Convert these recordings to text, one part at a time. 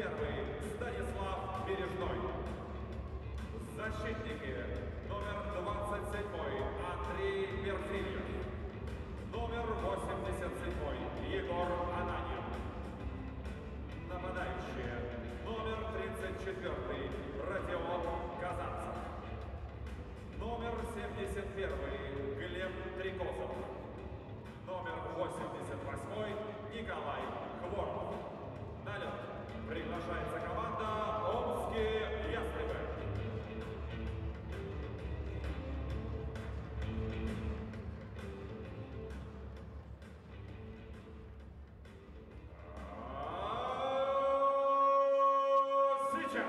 71 Станислав Бережной. Защитники. Номер 27 Андрей Перфильев. Номер 87 Егор Ананин. Нападающие. Номер 34 Родион Казанцев. Номер 71 Глеб Трикозов. Номер 88 Николай Хворов. На лед приглашается команда «Омские ястребы». Сейчас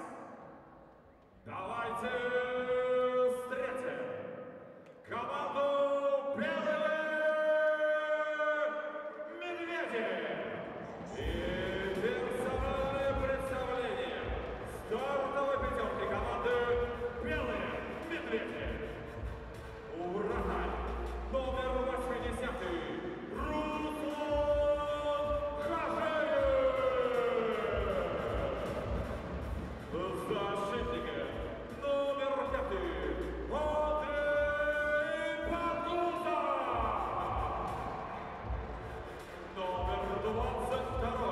давайте встретим команду «Белые медведи». И персональное представление стартовой пятерки команды «Белые медведи». Вратарь номер 80 Руслан Хажеев. Защитники номер 5 Андрей Подгузов. Номер 22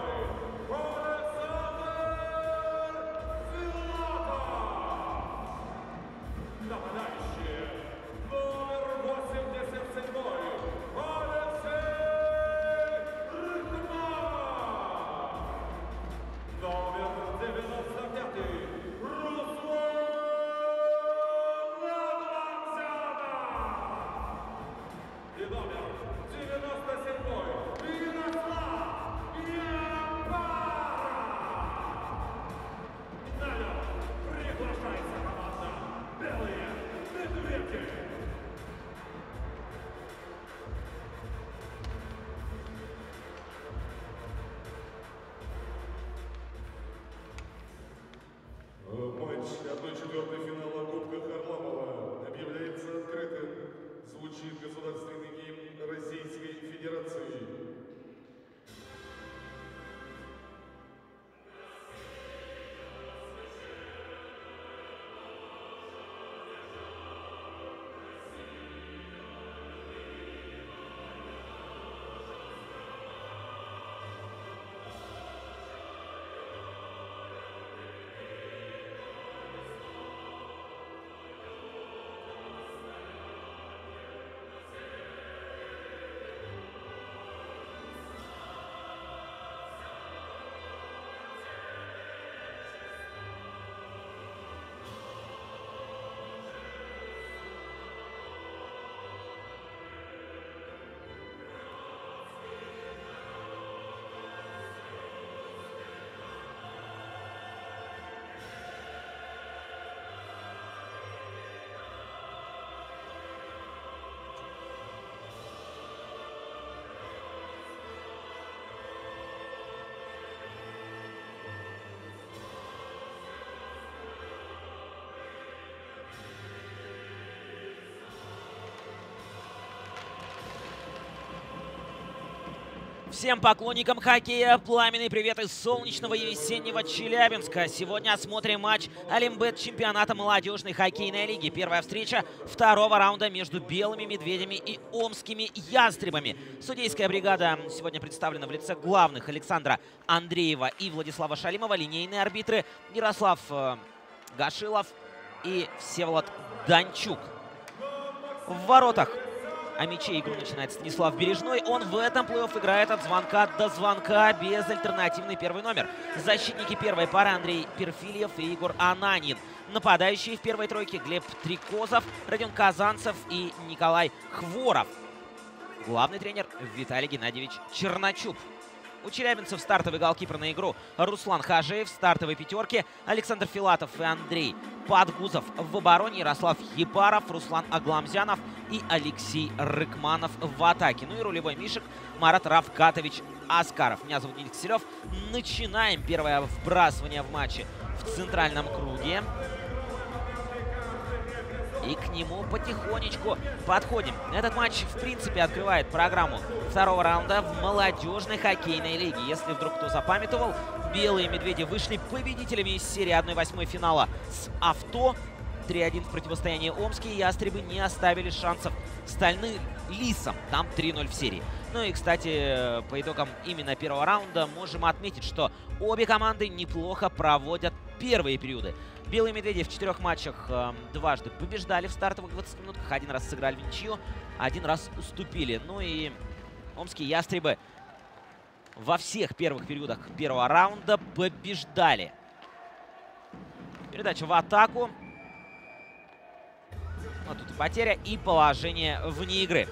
Александр Филатов. Нападающие номер 87 Алексей Рыхманов. Номер 95 Руслан Лагланзянов. И номер 97 Ярослав Ябара. На лед приглашается команда «Белые медведи». Матч 1/4 финала Кубка Харламова объявляется открытым. Звучит государственный гимн Российской Федерации. Всем поклонникам хоккея пламенный привет из солнечного и весеннего Челябинска. Сегодня осмотрим матч Олимбет чемпионата молодежной хоккейной лиги. Первая встреча второго раунда между белыми медведями и омскими ястребами. Судейская бригада сегодня представлена в лице главных Александра Андреева и Владислава Шалимова. Линейные арбитры Ярослав Гашилов и Всеволод Данчук. В воротах о мяче игру начинает Станислав Бережной. Он в этом плей-офф играет от звонка до звонка, безальтернативный первый номер. Защитники первой пары Андрей Перфильев и Егор Ананин. Нападающие в первой тройке Глеб Трикозов, Родион Казанцев и Николай Хворов. Главный тренер Виталий Геннадьевич Черночуп. У челябинцев стартовый голкипер на игру Руслан Хажеев. В стартовой пятерке Александр Филатов и Андрей Подгузов. В обороне Ярослав Ябаров, Руслан Агламзянов и Алексей Рыкманов в атаке. Ну и рулевой мишек Марат Равкатович Аскаров. Меня зовут Денис Киселев. Начинаем первое вбрасывание в матче в центральном круге. И к нему потихонечку подходим. Этот матч, в принципе, открывает программу второго раунда в молодежной хоккейной лиге. Если вдруг кто запамятовал, белые медведи вышли победителями из серии 1/8 финала с авто. 3-1 в противостоянии омские ястребы не оставили шансов стальным лисам. Там 3-0 в серии. Ну и, кстати, по итогам именно первого раунда можем отметить, что обе команды неплохо проводят первые периоды. Белые медведи в 4 матчах дважды побеждали в стартовых 20 минутках. Один раз сыграли в ничью, один раз уступили. Ну и омские ястребы во всех первых периодах первого раунда побеждали. Передача в атаку. Вот тут и потеря, и положение вне игры.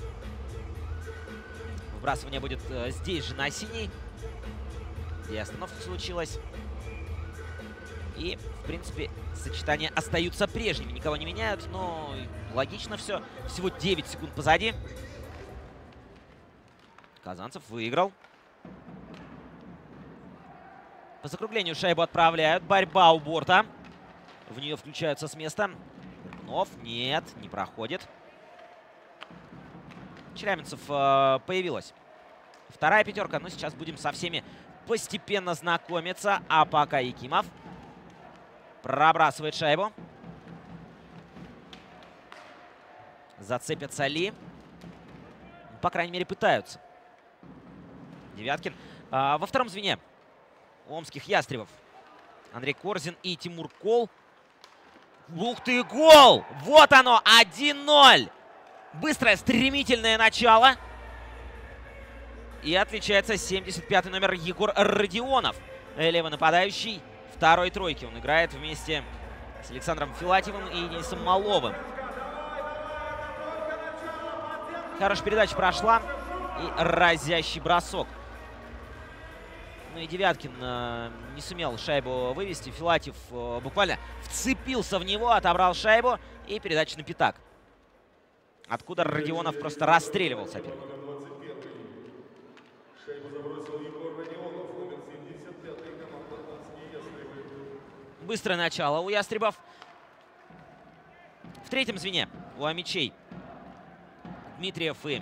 Выбрасывание будет здесь же на синий. И остановка случилась. И, в принципе, сочетания остаются прежними. Никого не меняют, но логично все. Всего 9 секунд позади. Казанцев выиграл. По закруглению шайбу отправляют. Борьба у борта. В нее включаются с места. Горбунов. Нет, не проходит. Челябинцев появилась вторая пятерка. Но сейчас будем со всеми постепенно знакомиться. А пока Якимов пробрасывает шайбу. Зацепятся ли? По крайней мере, пытаются. Девяткин. Во втором звене омских ястребов Андрей Корзин и Тимур Кол. Ух ты, гол! Вот оно, 1-0. Быстрое, стремительное начало. И отличается 75-й номер Егор Родионов. Левый нападающий второй тройки. Он играет вместе с Александром Филатьевым и Денисом Маловым. Хорошая передача прошла. И разящий бросок. Ну и Девяткин не сумел шайбу вывести. Филатьев буквально вцепился в него, отобрал шайбу. И передача на пятак. Откуда Родионов просто расстреливал соперника. Быстрое начало у ястребов. В третьем звене у амичей Дмитриев и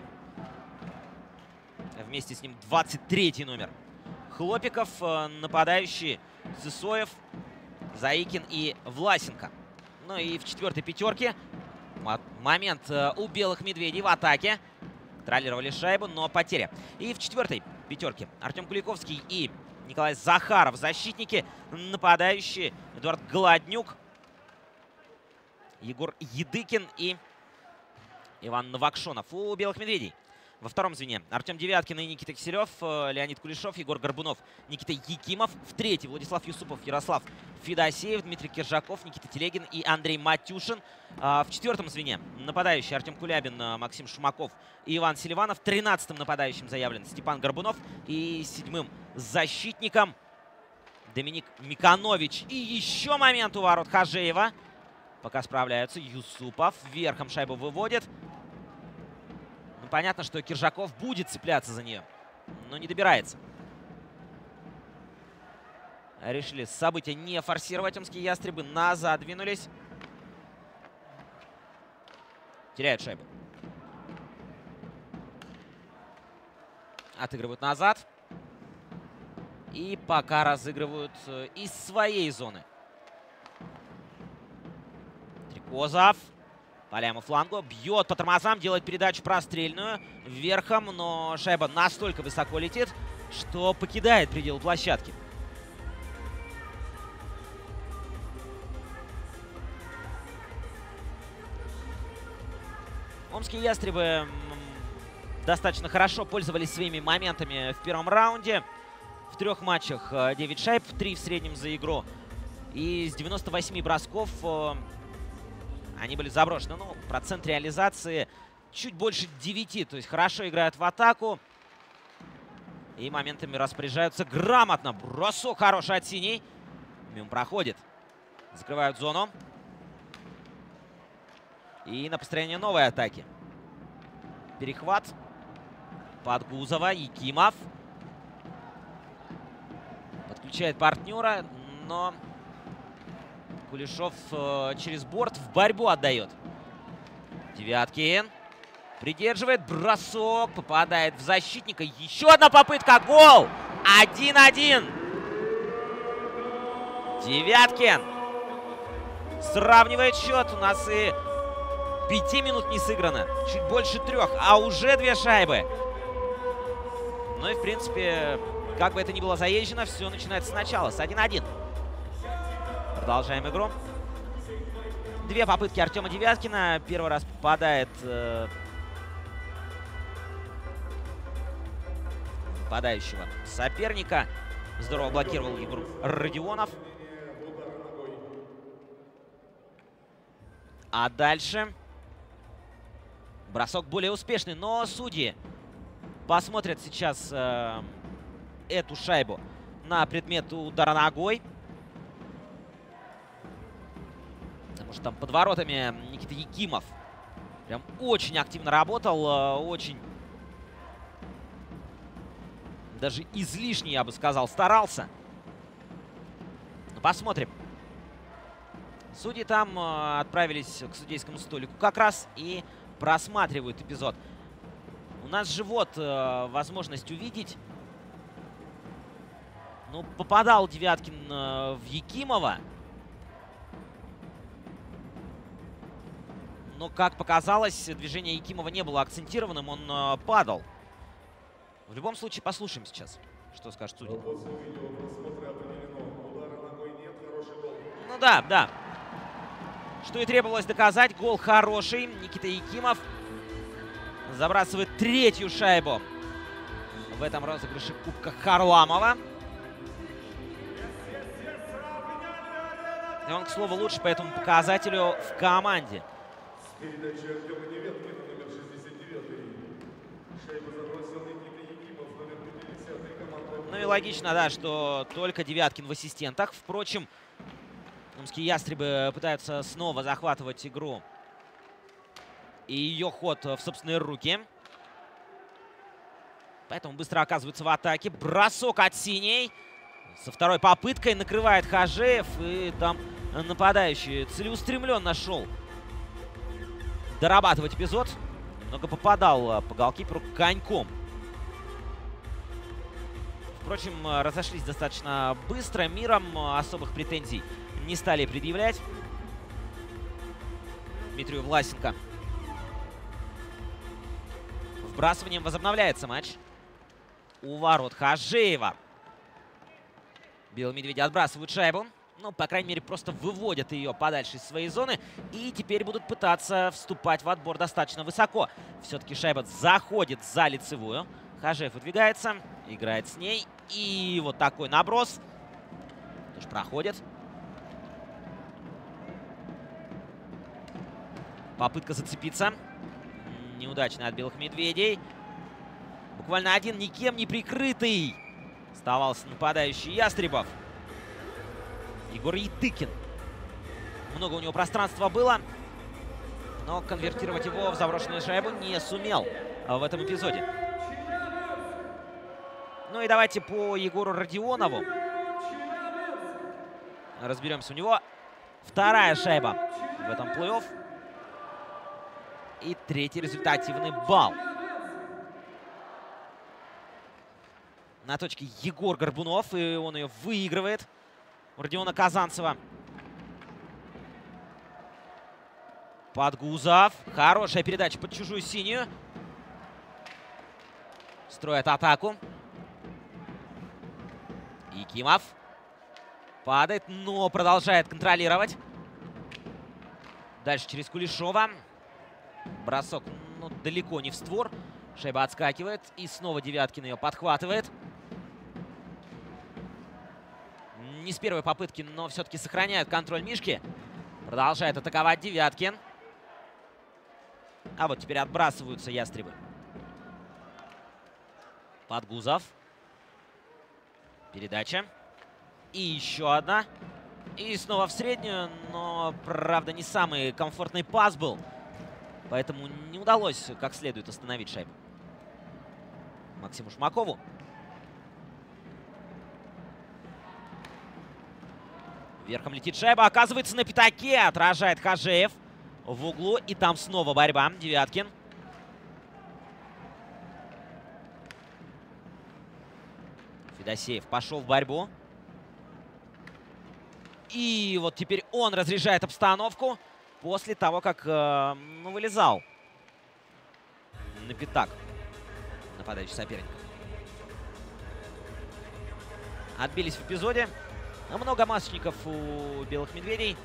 вместе с ним 23-й номер Хлопиков. Нападающие Сысоев, Заикин и Власенко. Ну и в четвертой пятерке момент у белых медведей в атаке. Контролировали шайбу, но потеря. И в четвертой пятерке Артем Куликовский и Николай Захаров. Защитники, нападающие Эдуард Голоднюк, Егор Едыкин и Иван Новокшонов. У белых медведей во втором звене Артем Девяткин и Никита Киселев, Леонид Кулешов, Егор Горбунов, Никита Якимов. В третьей Владислав Юсупов, Ярослав Федосеев, Дмитрий Киржаков, Никита Телегин и Андрей Матюшин. В четвертом звене нападающий Артем Кулябин, Максим Шумаков и Иван Селиванов. 13-м нападающим заявлен Степан Горбунов. И 7-м защитником Доминик Миканович. И еще момент у ворот Хажеева. Пока справляются. Юсупов верхом шайбу выводит. Ну, понятно, что Киржаков будет цепляться за нее, но не добирается. Решили события не форсировать омские ястребы. Назад двинулись. Теряют шайбу. Отыгрывают назад. И пока разыгрывают из своей зоны. Трикозов. По левому флангу. Бьет по тормозам. Делает передачу прострельную. Верхом. Но шайба настолько высоко летит, что покидает пределы площадки. Омские ястребы достаточно хорошо пользовались своими моментами в первом раунде. В 3 матчах 9 шайб, 3 в среднем за игру. И с 98 бросков они были заброшены. Ну, процент реализации чуть больше 9. То есть хорошо играют в атаку. И моментами распоряжаются грамотно. Бросок хороший от синей. Мимо проходит. Закрывают зону. И на построение новой атаки. Перехват. Подгузова. Якимов. Подключает партнера, но Кулешов через борт в борьбу отдает. Девяткин придерживает, бросок, попадает в защитника. Еще одна попытка, гол! 1-1. Девяткин сравнивает счет. У нас и 5 минут не сыграно. Чуть больше 3, а уже 2 шайбы. Ну и, в принципе, как бы это ни было заезжено, все начинается сначала, с 1-1. Продолжаем игру. 2 попытки Артема Девяткина. Первый раз попадает попадающего соперника. Здорово блокировал Егор Родионов. А дальше бросок более успешный, но судьи посмотрят сейчас эту шайбу на предмет удара ногой. Потому что там под воротами Никита Якимов прям очень активно работал, очень даже излишне, я бы сказал, старался. Ну, посмотрим. Судьи там отправились к судейскому столику как раз и просматривают эпизод. У нас же вот возможность увидеть. Ну, попадал Девяткин в Якимова. Но, как показалось, движение Якимова не было акцентированным, он падал. В любом случае, послушаем сейчас, что скажет судья. Ну да, да. Что и требовалось доказать. Гол хороший. Никита Якимов забрасывает 3-ю шайбу в этом розыгрыше Кубка Харламова. И он, к слову, лучше по этому показателю в команде. Передача Артема Девяткина, номер 69. Шайбу забросил Никита Якимов, номер 50 команды. Ну и логично, да, что только Девяткин в ассистентах. Впрочем, омские ястребы пытаются снова захватывать игру и ее ход в собственные руки. Поэтому быстро оказываются в атаке. Бросок от синей. Со второй попыткой накрывает Хажеев. И там нападающий целеустремленно шел дорабатывать эпизод. Немного попадал по голкиперу коньком. Впрочем, разошлись достаточно быстро. Миром особых претензий не стали предъявлять Дмитрию Власенко. Вбрасыванием возобновляется матч. У ворот Хажеева. Белые медведи отбрасывают шайбу. Ну, по крайней мере, просто выводят ее подальше из своей зоны. И теперь будут пытаться вступать в отбор достаточно высоко. Все-таки шайба заходит за лицевую. Хажеев выдвигается, играет с ней. И вот такой наброс. Тоже проходит. Попытка зацепиться. Неудачная от белых медведей. Буквально один никем не прикрытый оставался нападающий Ястребов. Егор Етыкин. Много у него пространства было, но конвертировать его в заброшенную шайбу не сумел в этом эпизоде. Ну и давайте по Егору Родионову разберемся. У него вторая шайба в этом плей-офф. И 3-й результативный балл. На точке Егор Горбунов, и он ее выигрывает у Родиона Казанцева. Подгузов. Хорошая передача под чужую синюю. Строит атаку. Якимов. Падает, но продолжает контролировать. Дальше через Кулешова. Бросок, ну, далеко не в створ. Шайба отскакивает. И снова Девяткин ее подхватывает. Не с первой попытки, но все-таки сохраняет контроль Мишки. Продолжает атаковать Девяткин. А вот теперь отбрасываются ястребы. Подгузов. Передача. И еще одна. И снова в среднюю, но, правда, не самый комфортный пас был. Поэтому не удалось как следует остановить шайбу Максиму Шмакову. Верхом летит шайба. Оказывается, на пятаке. Отражает Хажеев в углу. И там снова борьба. Девяткин. Федосеев пошел в борьбу. И вот теперь он разряжает обстановку после того, как вылезал на пятак нападающий соперник. Отбились в эпизоде. Много масочников у белых медведей.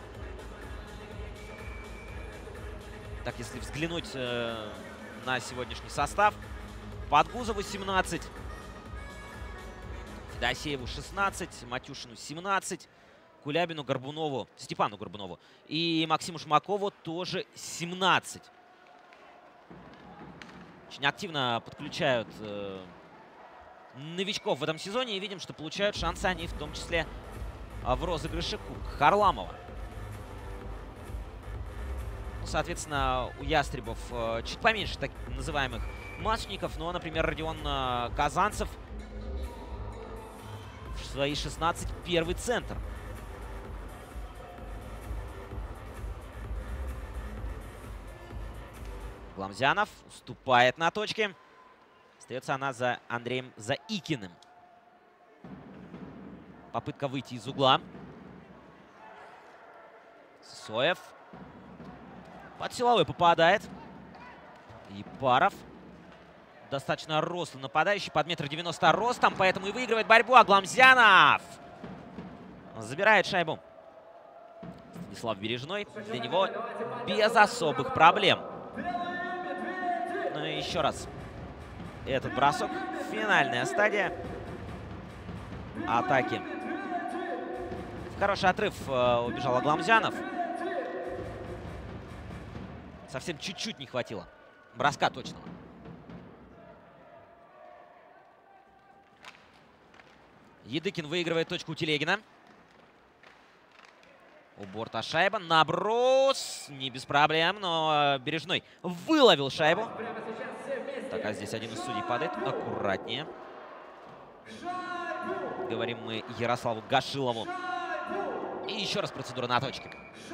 Так, если взглянуть на сегодняшний состав. Подгузову 17. Федосееву 16. Матюшину 17. Кулябину, Горбунову, Степану Горбунову и Максиму Шмакову тоже 17. Очень активно подключают новичков в этом сезоне. И видим, что получают шансы они в том числе в розыгрыше Кубка Харламова. Ну, соответственно, у ястребов чуть поменьше так называемых масочников. Но, например, Родион Казанцев в свои 16 первый центр. Гламзянов уступает на точке. Остается она за Андреем Заикиным. Попытка выйти из угла. Сысоев. Под силовой попадает. Епаров. Достаточно рослый нападающий. Под 1,90 м ростом. Поэтому и выигрывает борьбу. А Гламзянов забирает шайбу. Станислав Бережной. Для него без особых проблем. Ну и еще раз. Этот бросок. Финальная стадия атаки. В хороший отрыв убежал Гламзянов. Совсем чуть-чуть не хватило. Броска точного. Едыкин выигрывает точку у Телегина. У борта шайба. Наброс. Не без проблем, но Бережной выловил шайбу. Так, а здесь один из судей падает. Аккуратнее. Говорим мы Ярославу Гашилову. И еще раз процедура на точке.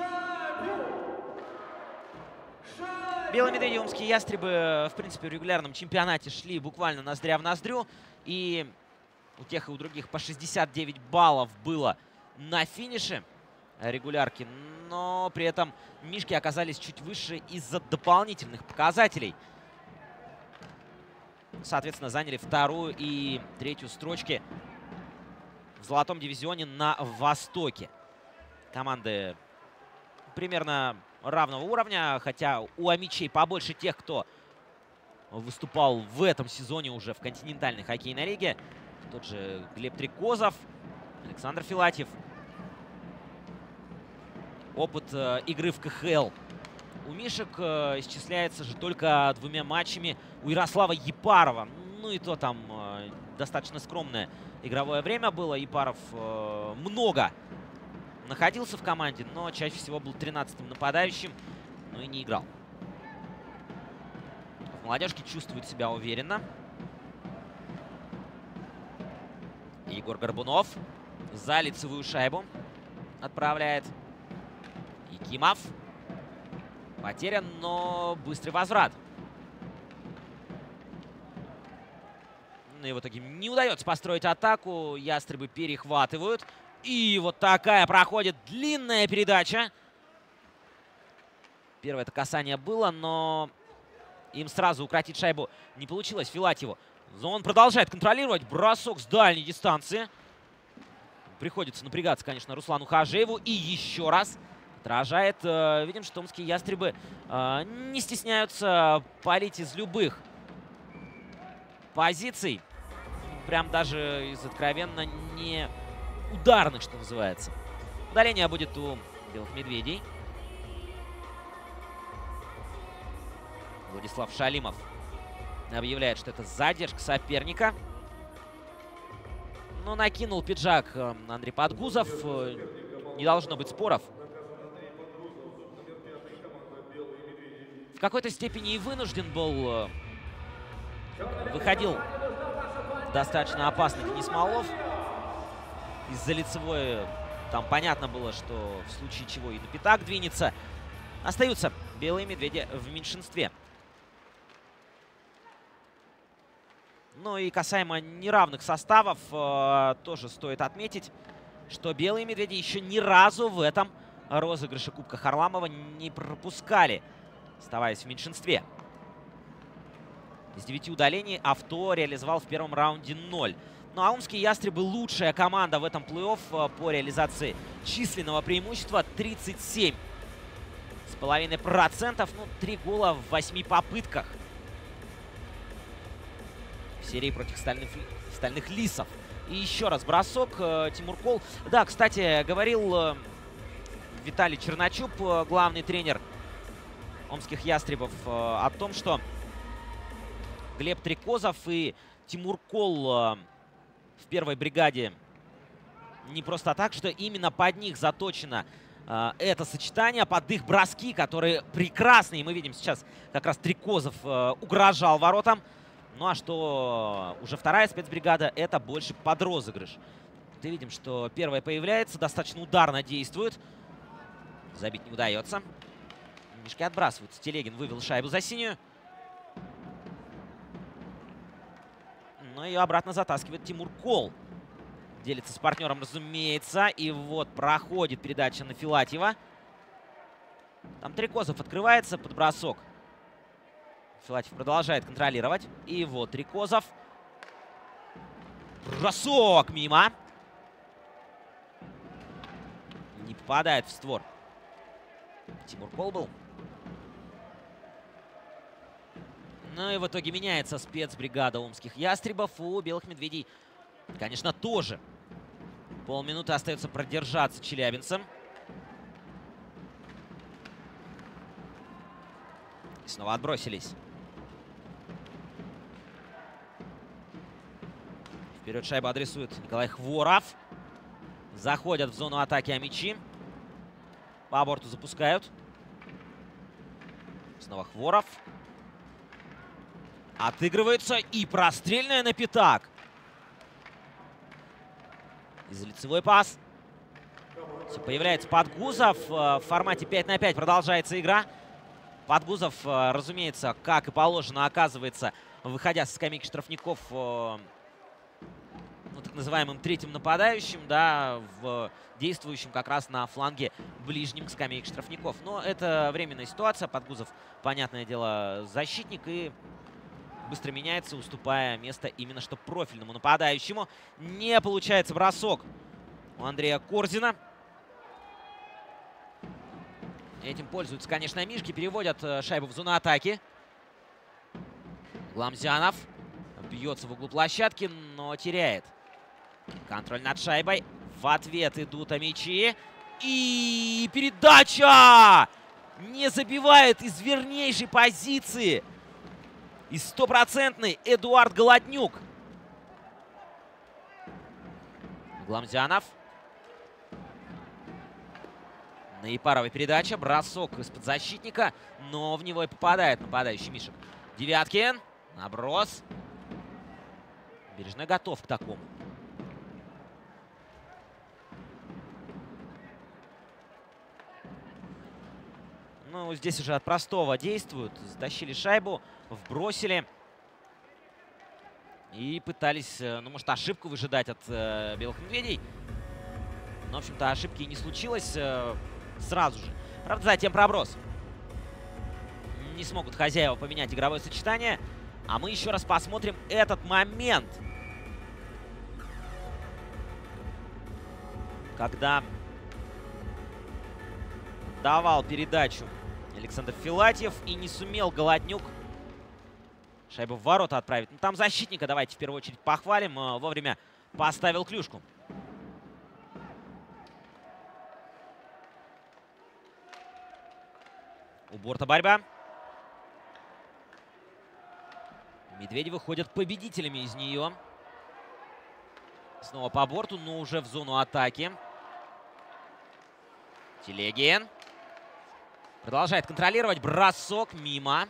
Белые медведи, омские ястребы, в принципе, в регулярном чемпионате шли буквально ноздря в ноздрю. И у тех и у других по 69 баллов было на финише регулярки. Но при этом мишки оказались чуть выше из-за дополнительных показателей. Соответственно, заняли вторую и третью строчки в золотом дивизионе на Востоке. Команды примерно равного уровня, хотя у амичей побольше тех, кто выступал в этом сезоне уже в континентальной хоккейной лиге. Тот же Глеб Трикозов, Александр Филатьев. Опыт игры в КХЛ у мишек исчисляется же только 2 матчами у Ярослава Епарова. Ну и то там достаточно скромное игровое время было. Епаров много находился в команде, но чаще всего был 13-м нападающим, но и не играл. В молодежке чувствует себя уверенно. Егор Горбунов за лицевую шайбу отправляет. Якимов. Потерян, но быстрый возврат. Ну и в итоге не удается построить атаку. Ястребы перехватывают. И вот такая проходит длинная передача. Первое это касание было, но им сразу укротить шайбу не получилось Филатьеву. Он продолжает контролировать. Бросок с дальней дистанции. Приходится напрягаться, конечно, Руслану Хажееву. И еще раз отражает. Видим, что омские ястребы не стесняются палить из любых позиций. Прям даже из откровенно не ударных, что называется. Удаление будет у белых медведей. Владислав Шалимов объявляет, что это задержка соперника. Но накинул пиджак Андрей Подгузов. Не должно быть споров. В какой-то степени и вынужден был. Выходил достаточно опасный Денис Малов из-за лицевой Там понятно было, что в случае чего и на пятак двинется. Остаются белые медведи в меньшинстве. Ну и касаемо неравных составов, тоже стоит отметить, что белые медведи еще ни разу в этом розыгрыше Кубка Харламова не пропускали, оставаясь в меньшинстве. Из 9 удалений авто реализовал в первом раунде 0. Ну а омские ястребы лучшая команда в этом плей-офф по реализации численного преимущества. 37,5%. Ну, 3 гола в 8 попытках. В серии против стальных лисов. И еще раз бросок. Тимур Кол. Да, кстати, говорил Виталий Черночуп, главный тренер омских ястребов, о том, что Глеб Трикозов и Тимур Кол в первой бригаде не просто так, что именно под них заточено это сочетание, под их броски, которые прекрасные. Мы видим сейчас как раз Трикозов угрожал воротам. Ну а что уже вторая спецбригада, это больше под розыгрыш. Мы видим, что первая появляется, достаточно ударно действует. Забить не удается. Мишки отбрасываются. Телегин вывел шайбу за синюю. Но ее обратно затаскивает Тимур Кол. Делится с партнером, разумеется. И вот проходит передача на Филатьева. Там Трикозов открывается под бросок. Филатьев продолжает контролировать. И вот Трикозов. Бросок мимо. Не попадает в створ. Тимур Кол был. Ну и в итоге меняется спецбригада омских ястребов. У белых медведей, конечно, тоже полминуты остается продержаться челябинцам. И снова отбросились. Вперед шайбу адресует Николай Хворов. Заходят в зону атаки Амичи. По борту запускают. Снова Хворов. Отыгрывается и прострельная на пятак. Из лицевой пас. Появляется Подгузов. В формате 5 на 5 продолжается игра. Подгузов, разумеется, как и положено, оказывается, выходя со скамейки штрафников, ну, так называемым третьим нападающим, да, действующим как раз на фланге ближним к скамейке штрафников. Но это временная ситуация. Подгузов, понятное дело, защитник и быстро меняется, уступая место именно что профильному нападающему. Не получается бросок у Андрея Корзина. Этим пользуются, конечно, мишки. Переводят шайбу в зону атаки. Гламзянов бьется в углу площадки, но теряет контроль над шайбой. В ответ идут мячи. И передача! Не забивает из вернейшей позиции. И стопроцентный Эдуард Голоднюк. Гламзянов. Наипаровая передача. Бросок из-под защитника. Но в него и попадает нападающий Мишек. Девяткин. Наброс. Бережной готов к такому. Ну, здесь уже от простого действуют. Затащили шайбу, вбросили. И пытались, ну, может, ошибку выжидать от белых медведей. Но, в общем-то, ошибки и не случилось сразу же. Правда, затем проброс. Не смогут хозяева поменять игровое сочетание. А мы еще раз посмотрим этот момент. Когда давал передачу Александр Филатьев и не сумел Голоднюк шайбу в ворота отправить. Ну, там защитника давайте в первую очередь похвалим. Вовремя поставил клюшку. У борта борьба. Медведи выходят победителями из нее. Снова по борту, но уже в зону атаки. Телегин. Продолжает контролировать. Бросок мимо.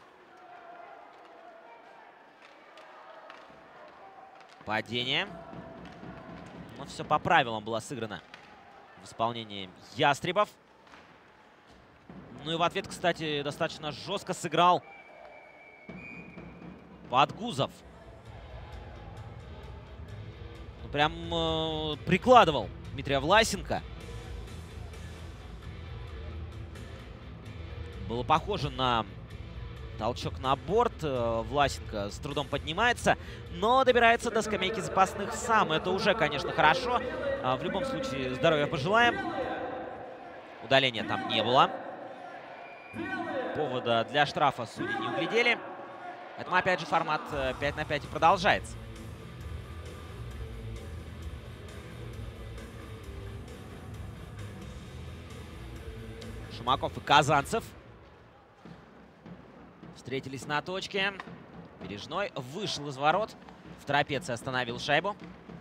Падение. Но все по правилам было сыграно в исполнении ястребов. Ну и в ответ, кстати, достаточно жестко сыграл Подгузов. Ну, прям прикладывал Дмитрия Власенко. Было похоже на толчок на борт. Власенко с трудом поднимается, но добирается до скамейки запасных сам. Это уже, конечно, хорошо. В любом случае, здоровья пожелаем. Удаления там не было. Повода для штрафа судьи не углядели. Поэтому, опять же, формат 5 на 5 и продолжается. Шумаков и Казанцев встретились на точке. Бережной вышел из ворот. В трапеции остановил шайбу.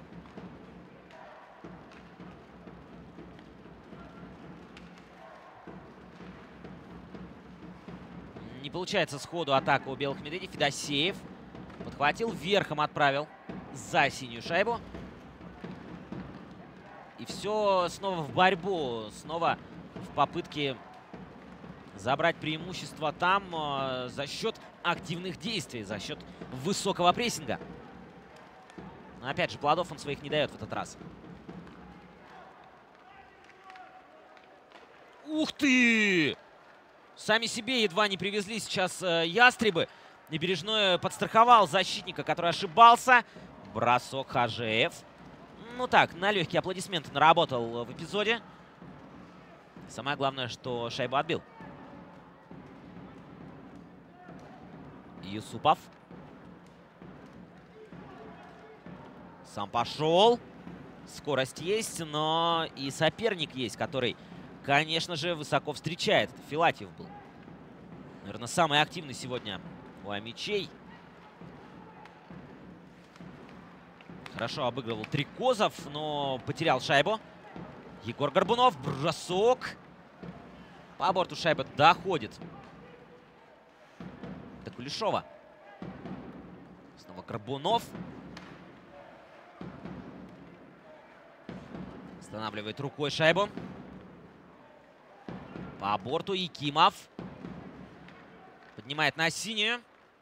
Не получается сходу атака у белых медведей. Федосеев подхватил, верхом отправил за синюю шайбу. И все снова в борьбу. Снова в попытке забрать преимущество там за счет активных действий, за счет высокого прессинга. Но опять же, плодов он своих не дает в этот раз. Ух ты! Сами себе едва не привезли сейчас ястребы. И Бережной подстраховал защитника, который ошибался. Бросок Хажеев. Ну так, на легкие аплодисменты наработал в эпизоде. Самое главное, что шайбу отбил. Юсупов. Сам пошел. Скорость есть, но и соперник есть, который, конечно же, высоко встречает. Это Филатьев был. Наверное, самый активный сегодня у мячей. Хорошо обыгрывал Трикозов, но потерял шайбу. Егор Горбунов. Бросок. По борту шайба доходит до Кулешова. Снова Горбунов. Останавливает рукой шайбу. По борту Якимов. Поднимает на синюю.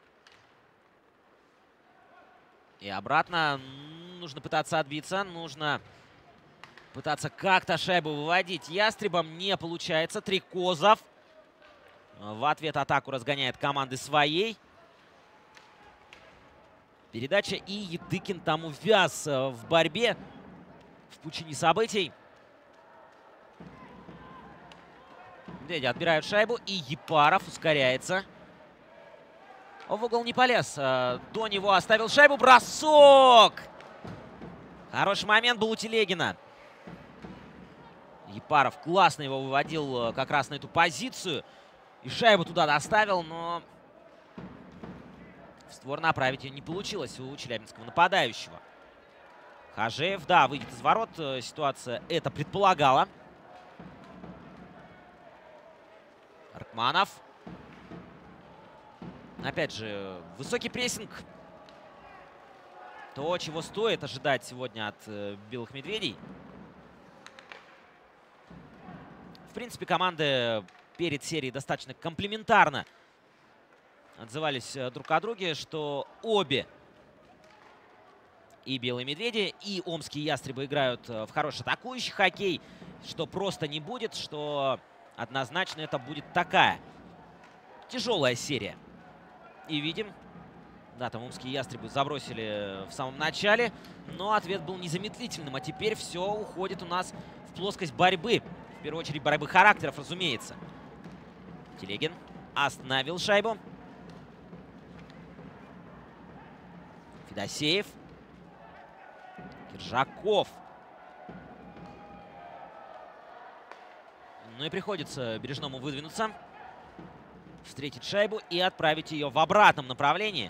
И обратно. Нужно пытаться отбиться. Нужно пытаться как-то шайбу выводить. Ястребом не получается. Трикозов в ответ атаку разгоняет команды своей. Передача, и Едыкин там увяз в борьбе, в пучине событий. Медведи отбирают шайбу, и Епаров ускоряется. В угол не полез. До него оставил шайбу. Бросок! Хороший момент был у Телегина. Епаров классно его выводил как раз на эту позицию. И шайбу туда доставил, но в створ направить ее не получилось у челябинского нападающего. Хажеев, да, выйдет из ворот. Ситуация это предполагала. Аркманов. Опять же, высокий прессинг. То, чего стоит ожидать сегодня от белых медведей. В принципе, команды перед серией достаточно комплементарно отзывались друг о друге, что обе, и белые медведи, и омские ястребы играют в хороший атакующий хоккей, что просто не будет, что однозначно это будет такая тяжелая серия. И видим, да, там омские ястребы забросили в самом начале, но ответ был незамедлительным, а теперь все уходит у нас в плоскость борьбы. В первую очередь борьбы характеров, разумеется. Телегин остановил шайбу. Федосеев. Киржаков. Ну и приходится Бережному выдвинуться. Встретить шайбу и отправить ее в обратном направлении.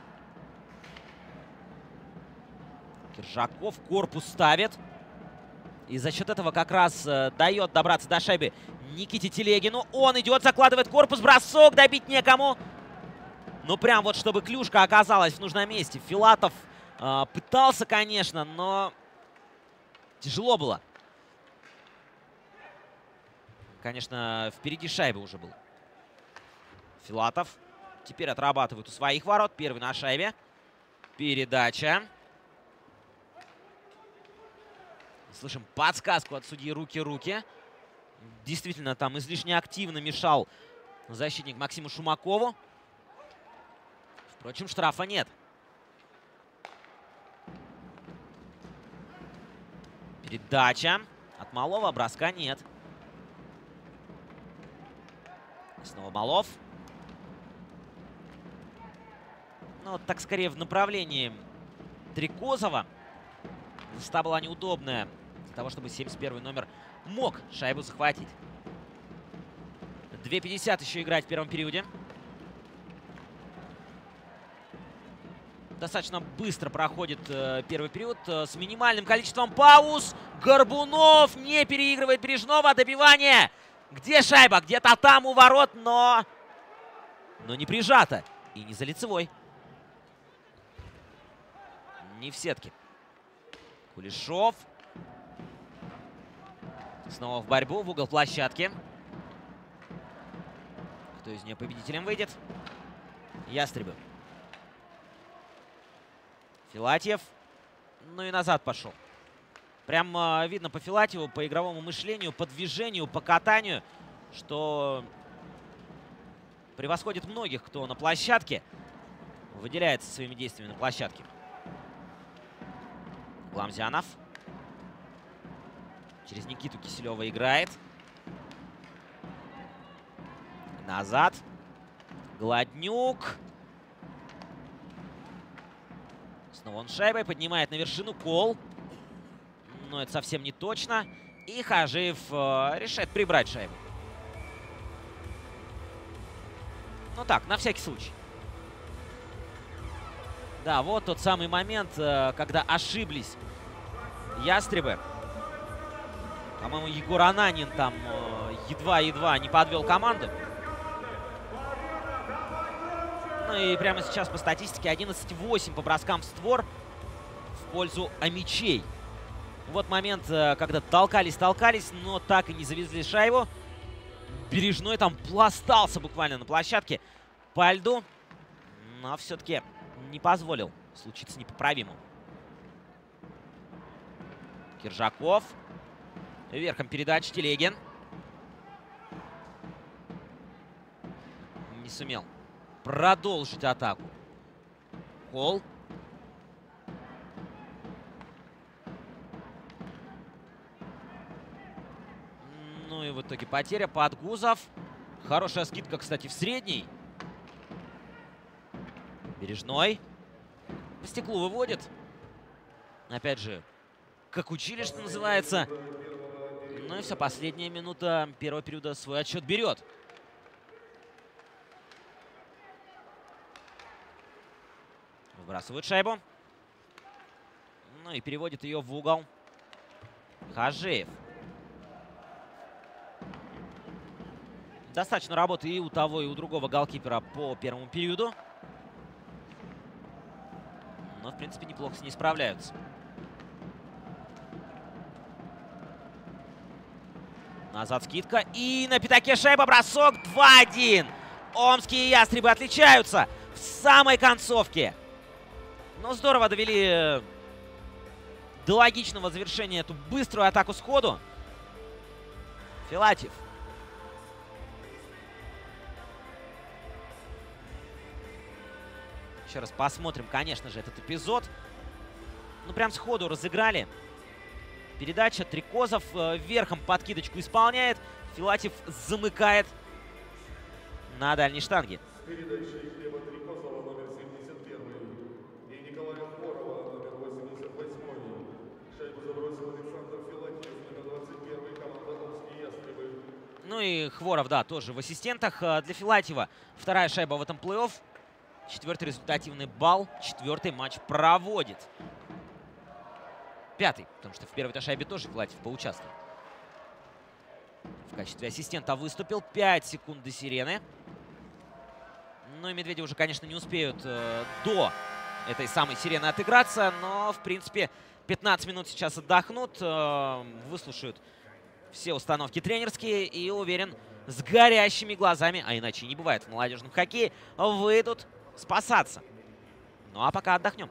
Киржаков корпус ставит. И за счет этого как раз дает добраться до шайбы Никите Телегину. Он идет, закладывает корпус, бросок, добить некому. Ну прям вот, чтобы клюшка оказалась в нужном месте. Филатов пытался, конечно, но тяжело было. конечно, впереди шайбы уже был Филатов. Теперь отрабатывают у своих ворот. Первый на шайбе. Передача. Слышим подсказку от судьи руки-руки. Действительно, там излишне активно мешал защитник Максиму Шумакову. Впрочем, штрафа нет. Передача от Малова. Броска нет. Снова Малов. Ну, так скорее в направлении Трикозова. Высота была неудобная для того, чтобы 71-й номер мог шайбу захватить. 2:50 еще играть в первом периоде. Достаточно быстро проходит первый период с минимальным количеством пауз. Горбунов не переигрывает Бережного. Добивание. Где шайба? Где-то там у ворот, но не прижата. И не за лицевой. Не в сетке. Кулешов. Снова в борьбу, в угол площадки. Кто из нее победителем выйдет? Ястребы. Филатьев. Ну и назад пошел. Прям видно по Филатьеву, по игровому мышлению, по движению, по катанию, что превосходит многих, кто на площадке. Выделяется своими действиями на площадке. Гламзянов. Через Никиту Киселева играет. Назад. Гладнюк. Снова он шайбой поднимает на вершину. Кол. Но это совсем не точно. И Хажиев решает прибрать шайбу. Ну так, на всякий случай. Да, вот тот самый момент, когда ошиблись ястребы. По-моему, Егор Ананин там едва-едва не подвел команду. Ну и прямо сейчас по статистике 11-8 по броскам в створ в пользу Амичей. Вот момент, когда толкались, но так и не завезли шайбу. Бережной там пластался буквально на площадке по льду, но все-таки не позволил случиться непоправимому. Киржаков. Верхом передачи Телегин. Не сумел продолжить атаку. Кол. Ну и в итоге потеря. Подгузов. Хорошая скидка, кстати, в средний. Бережной. По стеклу выводит. Опять же, как учили, что называется. Ну и все, последняя минута первого периода свой отсчет берет. Выбрасывают шайбу. Ну и переводит ее в угол Хажиев. Достаточно работы и у того, и у другого голкипера по первому периоду. Но, в принципе, неплохо с ней справляются. Назад скидка. И на пятаке шайба. Бросок 2-1. Омские ястребы отличаются в самой концовке. Но здорово довели до логичного завершения эту быструю атаку сходу. Филатьев. Еще раз посмотрим, конечно же, этот эпизод. Ну, прям сходу разыграли. Передача. Трикозов верхом подкидочку исполняет. Филатьев замыкает на дальней штанге. Передача Глеба Трикозова, номер 71. И Николая Хворова, номер 88. Шайбу забросил Александр Филатьев, номер 21. Команда Омские ястребы. Ну и Хворов, да, тоже в ассистентах. Для Филатьева вторая шайба в этом плей-офф. 4-й результативный балл. 4-й матч проводит. 5-й, потому что в первой-то шайбе тоже Филатьев поучаствовал. В качестве ассистента выступил. 5 секунд до сирены. Ну и медведи уже, конечно, не успеют до этой самой сирены отыграться. Но, в принципе, 15 минут сейчас отдохнут. Выслушают все установки тренерские и, уверен, с горящими глазами, а иначе не бывает в молодежном хоккее, выйдут спасаться. Ну а пока отдохнем.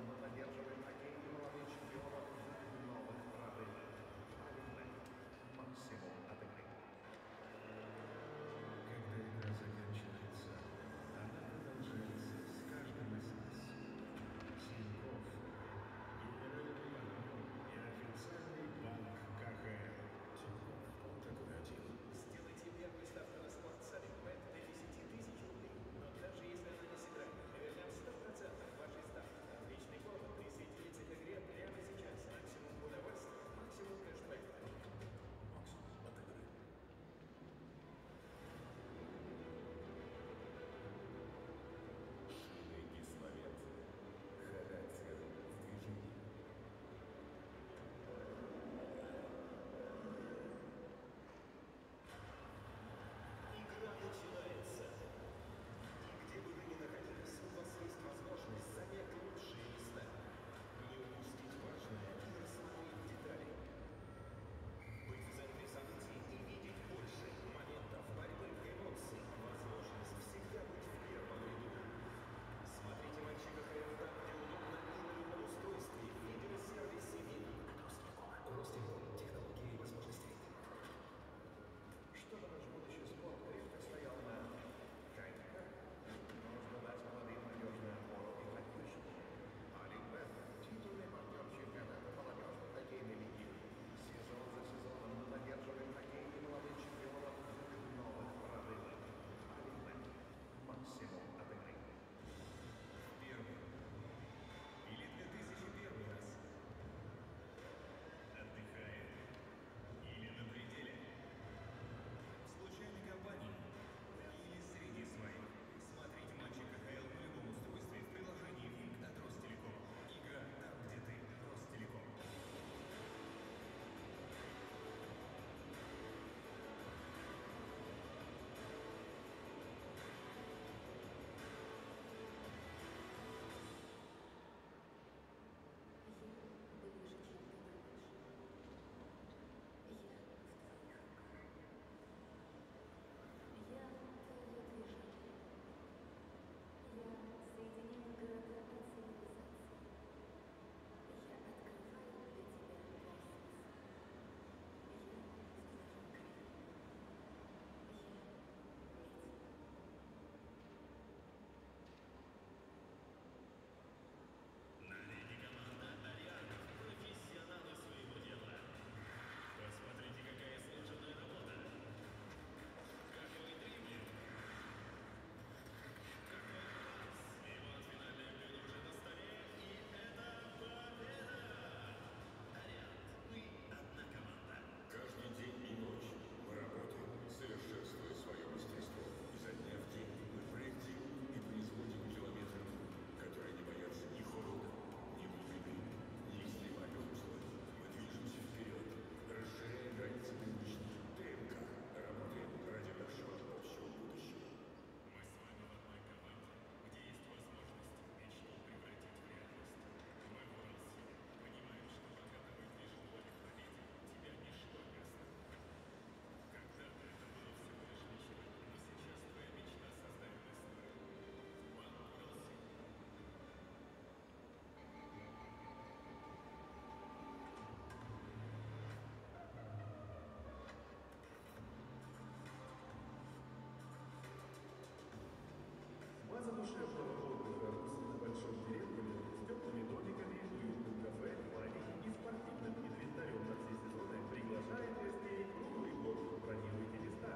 задушевного отдыха в большом деревне с теплыми домиками, уютным кафе, баней и спортивным инвентарем на все сезоны приглашает гостей круглый год. Бронируйте места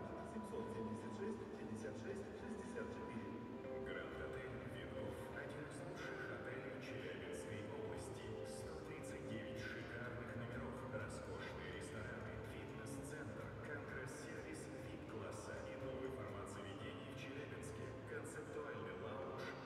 776 56 64. Гранд-отель «Винов» – один из лучших отелей Челябинской области. 139 шикарных номеров, роскошные рестораны, фитнес-центр, конгресс-сервис VIP-класса и новый формат заведений в Челябинске. Концептуальный лаунж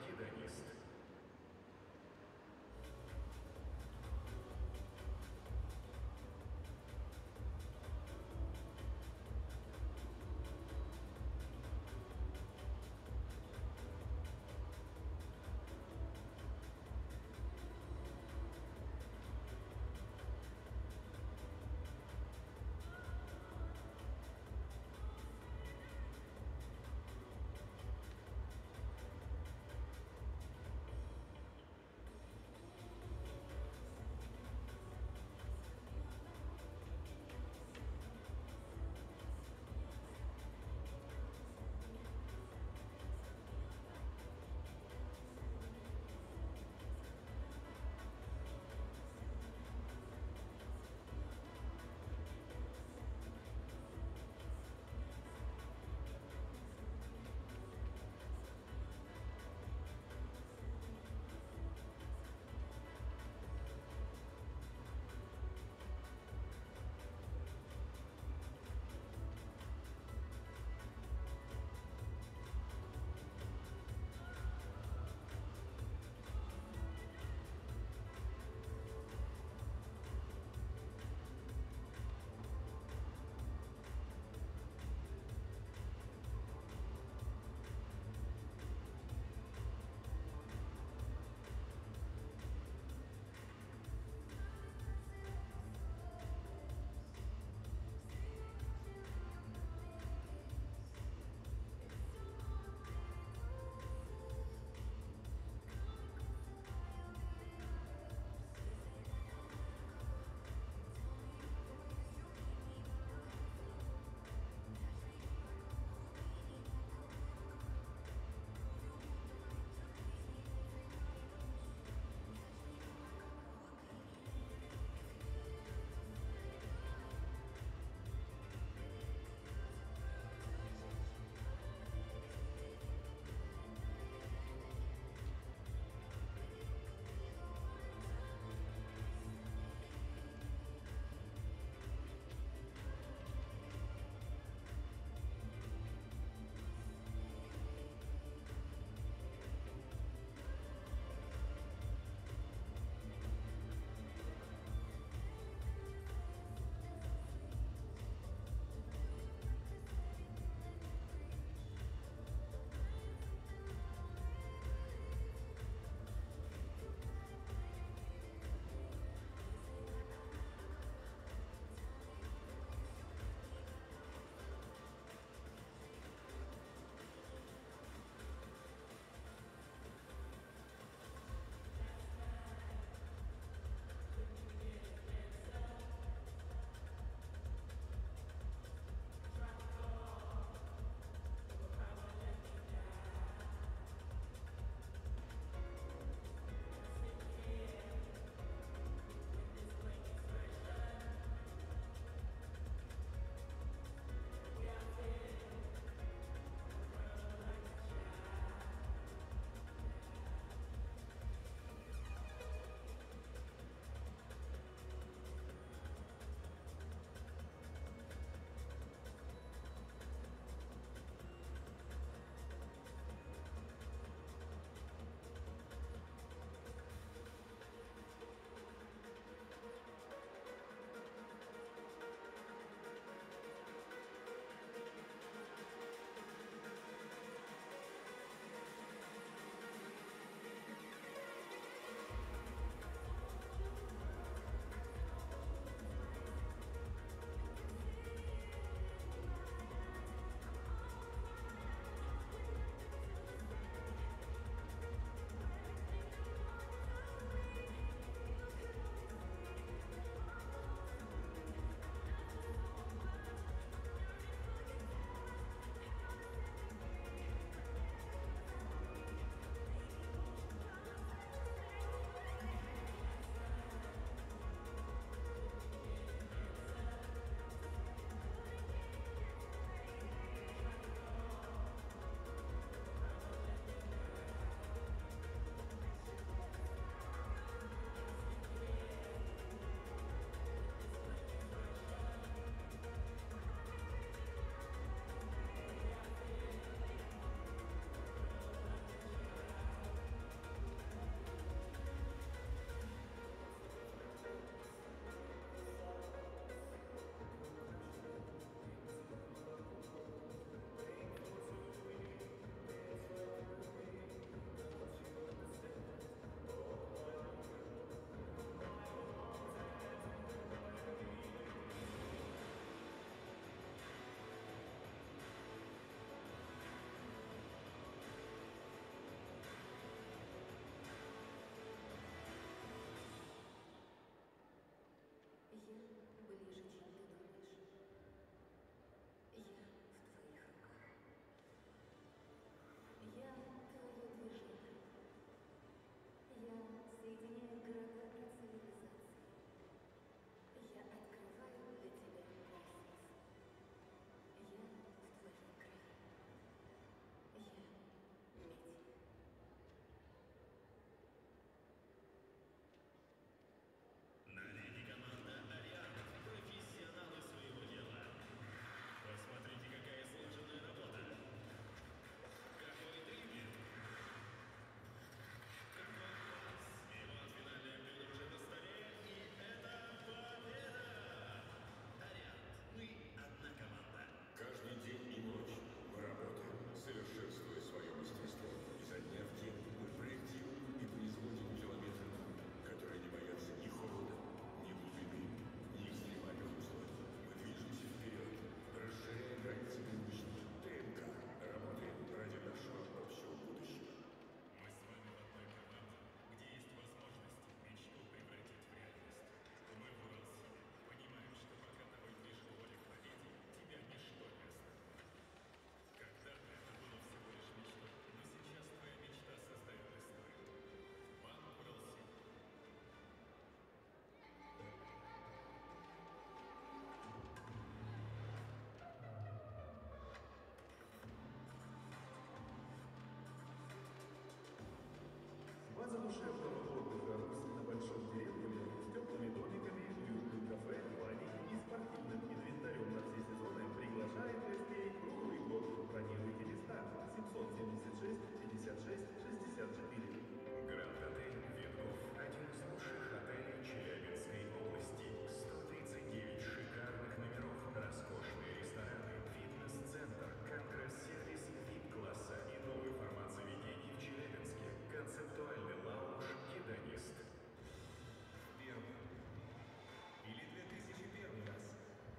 душевного отдыха на большом деревне с теплыми домиками, уютным кафе, баней и спортивным инвентарем на все сезоны приглашает гостей круглый год. Бронируйте места 776 56 64. Гранд-отель Витков – один из лучших отелей Челябинской области. 139 шикарных номеров, роскошные рестораны, фитнес-центр, конгресс-сервис VIP-класса и новый формат заведений в Челябинске. Концептуальный лаунж «Гедонист». Первый. Или 2001 раз.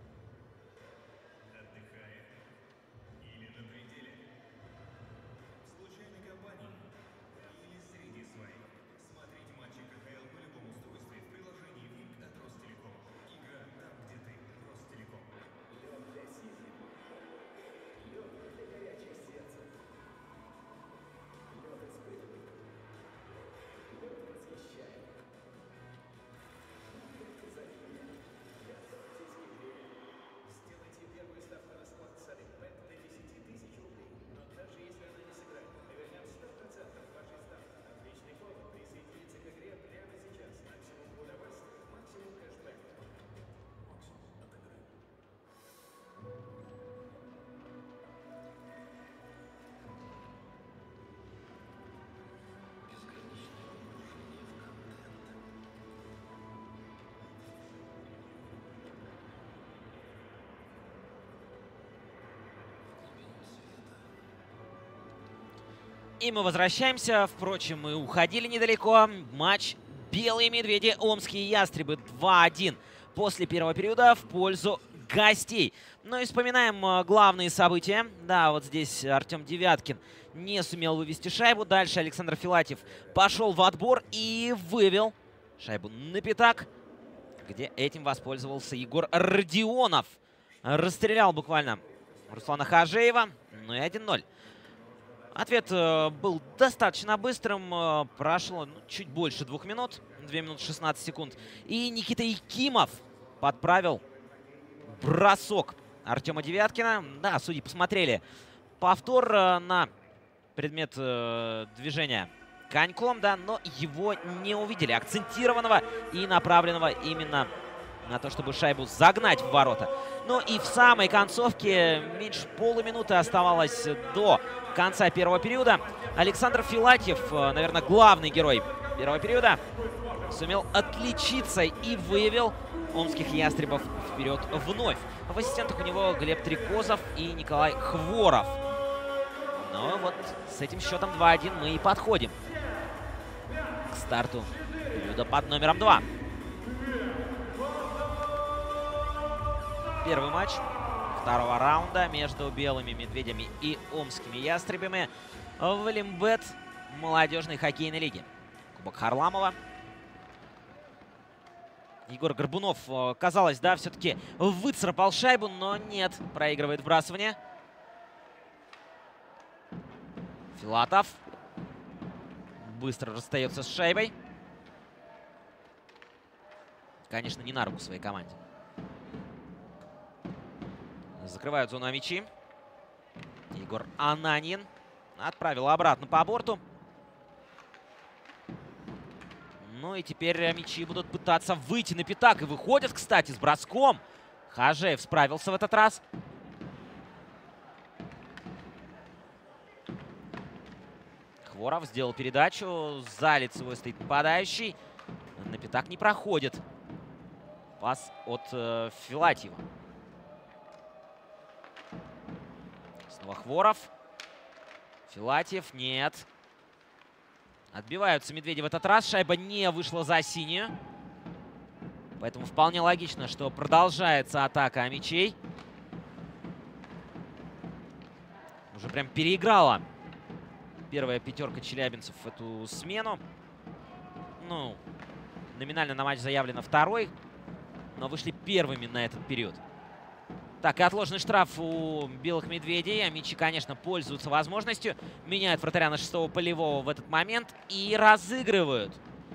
Отдыхая. Или на пределе. В случайной компании. Или среди своих. Смотрите матчи КХЛ на любом устройстве в приложении VIP от Ростелеком. Игра там, где ты. Ростелеком. Лед для сизи. Лед для горячих сердца. Лед испытывает. Лед восхищает. Готовьтесь к игре. Сделайте первую ставку на спорт с Олимпет до 10 тысяч рублей. Но даже если она не сыграет, мы вернем 100% вашей ставки. Отличный повод присоединиться к игре прямо сейчас. Максимум удовольствия, максимум кэшбэк. Максимум от игры. Безграничное погружение в контент. И мы возвращаемся. Впрочем, мы уходили недалеко. Матч «Белые медведи», «Омские ястребы» 2-1 после первого периода в пользу гостей. Ну и вспоминаем главные события. Да, вот здесь Артем Девяткин не сумел вывести шайбу. Дальше Александр Филатьев пошел в отбор и вывел шайбу на пятак, где этим воспользовался Егор Родионов. Расстрелял буквально Руслана Хажеева. Ну и 1-0. Ответ был достаточно быстрым. Прошло чуть больше 2 минут. 2 минуты 16 секунд. И Никита Якимов подправил бросок Артема Девяткина. Да, судьи посмотрели повтор на предмет движения коньком, да, но его не увидели. Акцентированного и направленного именно на то, чтобы шайбу загнать в ворота. Ну и в самой концовке, меньше полуминуты оставалось до конца первого периода. Александр Филатьев, наверное, главный герой первого периода, сумел отличиться и вывел омских ястребов вперед вновь. В ассистентах у него Глеб Трикозов и Николай Хворов. Ну вот с этим счетом 2-1 мы и подходим к старту периода под номером 2. Первый матч второго раунда между белыми медведями и омскими ястребами в Олимбет молодежной хоккейной лиги. Кубок Харламова. Егор Горбунов, казалось, да, все-таки выцарапал шайбу, но нет, проигрывает вбрасывание. Филатов быстро расстается с шайбой. Конечно, не на руку своей команде. Закрывают зону мячи. Егор Ананин отправил обратно по борту. Ну и теперь мячи будут пытаться выйти на пятак. И выходят, кстати, с броском. Хажеев справился в этот раз. Хворов сделал передачу. За лицевой стоит нападающий. На пятак не проходит. Пас от Филатьева. Снова Хворов. Филатьев. Нет. Отбиваются медведи в этот раз. Шайба не вышла за синюю. Поэтому вполне логично, что продолжается атака мячей. Уже прям переиграла первая пятерка челябинцев эту смену. Ну, номинально на матч заявлено второй, но вышли первыми на этот период. Так, и отложенный штраф у белых медведей. Мячи, конечно, пользуются возможностью. Меняют вратаря на 6-го полевого в этот момент и разыгрывают.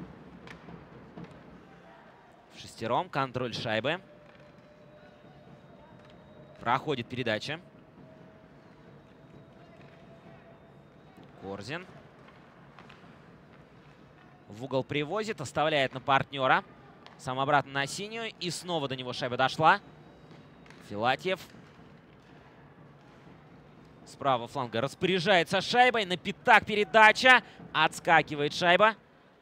В шестером контроль шайбы. Проходит передача. Корзин. В угол привозит, оставляет на партнера. Сам обратно на синюю. И снова до него шайба дошла. Филатьев. С правого фланга распоряжается шайбой. На пятак передача. Отскакивает шайба.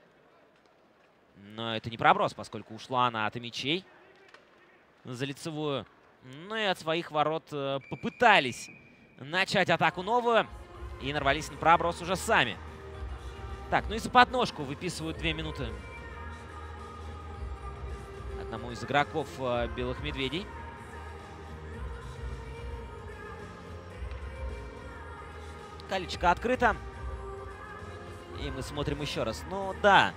Но это не проброс, поскольку ушла она от мячей за лицевую. Ну и от своих ворот попытались начать атаку новую. И нарвались на проброс уже сами. Так, ну и за подножку выписывают 2 минуты одному из игроков белых медведей. Колечко открыто. И мы смотрим еще раз. Ну да.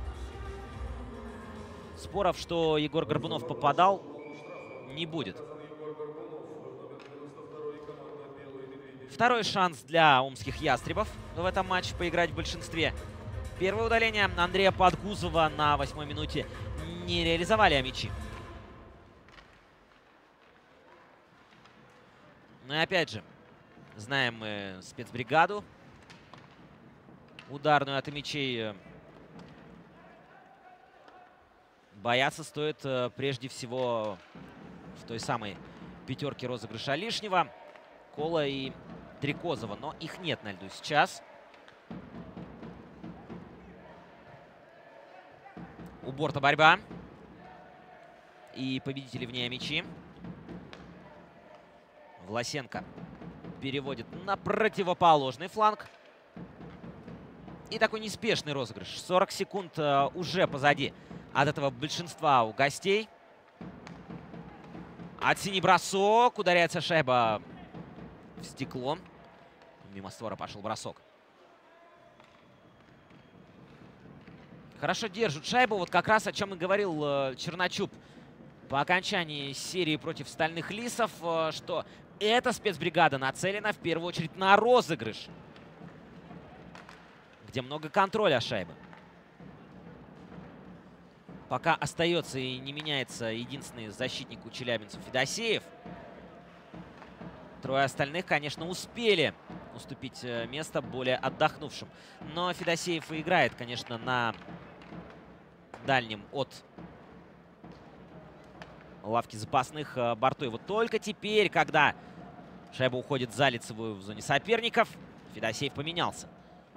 Споров, что Егор Горбунов попадал, не будет. Второй шанс для омских ястребов в этом матче поиграть в большинстве. Первое удаление Андрея Подгузова на 8-й минуте не реализовали мячи. Ну и опять же, знаем мы спецбригаду ударную от мячей. Бояться стоит прежде всего в той самой пятерке розыгрыша лишнего Кола и Трикозова, но их нет на льду сейчас. У борта борьба. И победители вне мячи. Власенко переводит на противоположный фланг. И такой неспешный розыгрыш. 40 секунд уже позади от этого большинства у гостей. От синий бросок. Ударяется шайба в стекло. Мимо створа пошел бросок. Хорошо держат шайбу. Вот как раз о чем и говорил Черночуб по окончании серии против Стальных Лисов, что эта спецбригада нацелена в первую очередь на розыгрыш, где много контроля шайбы. Пока остается и не меняется единственный защитник у челябинцев Федосеев. Трое остальных, конечно, успели уступить место более отдохнувшим. Но Федосеев и играет, конечно, на дальнем от лавки запасных борту. И вот только теперь, когда шайба уходит за лицевую в зоне соперников, Федосеев поменялся.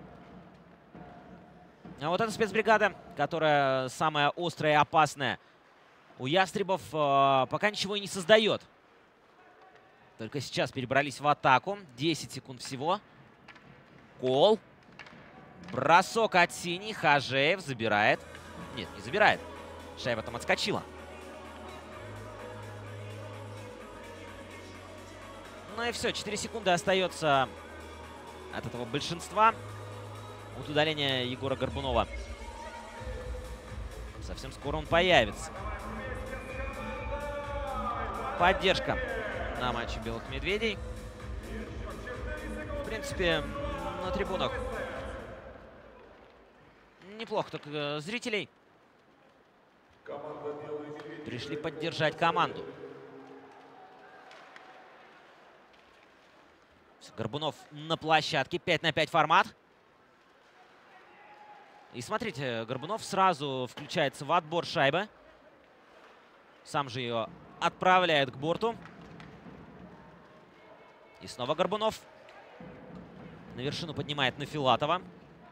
А вот эта спецбригада, которая самая острая и опасная у ястребов, пока ничего и не создает. Только сейчас перебрались в атаку. 10 секунд всего. Кол. Бросок от синий. Хажеев забирает. Нет, не забирает. Шайба там отскочила. Ну и все. 4 секунды остается от этого большинства. От удаления Егора Горбунова. Совсем скоро он появится. Поддержка на матче белых медведей. В принципе, на трибунах неплохо так зрителей. Пришли поддержать команду. Горбунов на площадке. 5 на 5 формат. И смотрите, Горбунов сразу включается в отбор шайбы. Сам же ее отправляет к борту. И снова Горбунов. На вершину поднимает на Филатова.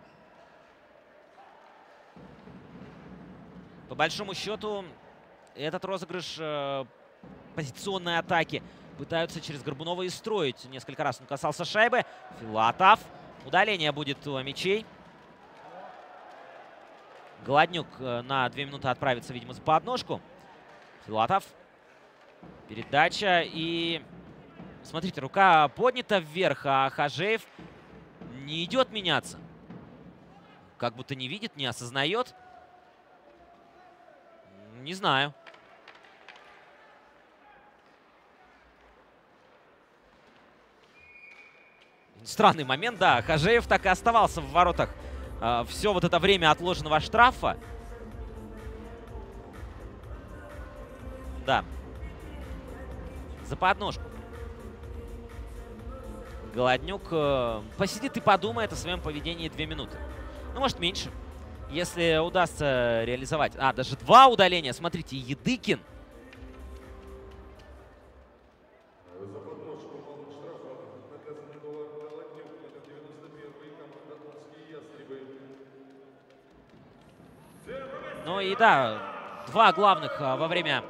По большому счету, этот розыгрыш позиционной атаки пытаются через Горбунова и строить. Несколько раз он касался шайбы. Филатов. Удаление будет у мячей. Голоднюк на 2 минуты отправится, видимо, за подножку. Филатов. Передача. И смотрите, рука поднята вверх, а Хажеев не идет меняться. Как будто не видит, не осознает. Не знаю. Странный момент, да. Хажеев так и оставался в воротах все вот это время отложенного штрафа. Да. За подножку. Голоднюк посидит и подумает о своем поведении 2 минуты. Ну, может, меньше. Если удастся реализовать... даже 2 удаления. Смотрите, Едыкин. За подножку малых штрафа наказан Эдуард Голоднюк, номер 91, команда Омские ястребы. Ну и да, 2 главных во время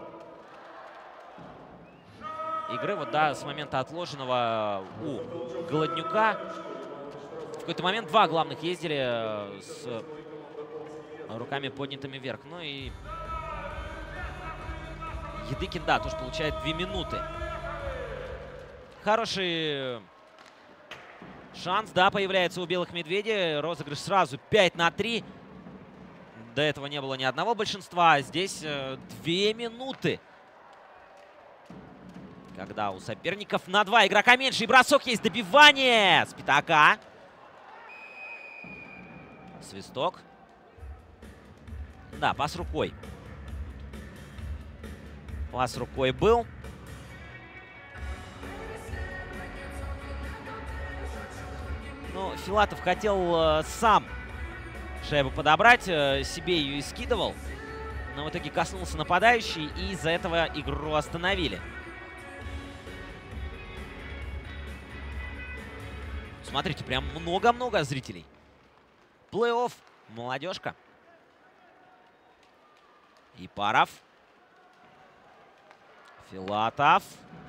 игры. Вот да, с момента отложенного у Голоднюка. В какой-то момент 2 главных ездили с руками поднятыми вверх. Ну и Едыкин, да, тоже получает 2 минуты. Хороший шанс, да, появляется у белых медведей. Розыгрыш сразу 5-3. До этого не было ни одного большинства. А здесь 2 минуты. Когда у соперников на 2 игрока меньше. И бросок есть. Добивание с пятака. Свисток. Да, пас рукой. Пас рукой был. Ну, Филатов хотел сам шайбу подобрать, себе ее и скидывал. Но в итоге коснулся нападающий, и из-за этого игру остановили. Смотрите, прям много-много зрителей. Плей-офф. Молодежка. Ипаров. Филатов.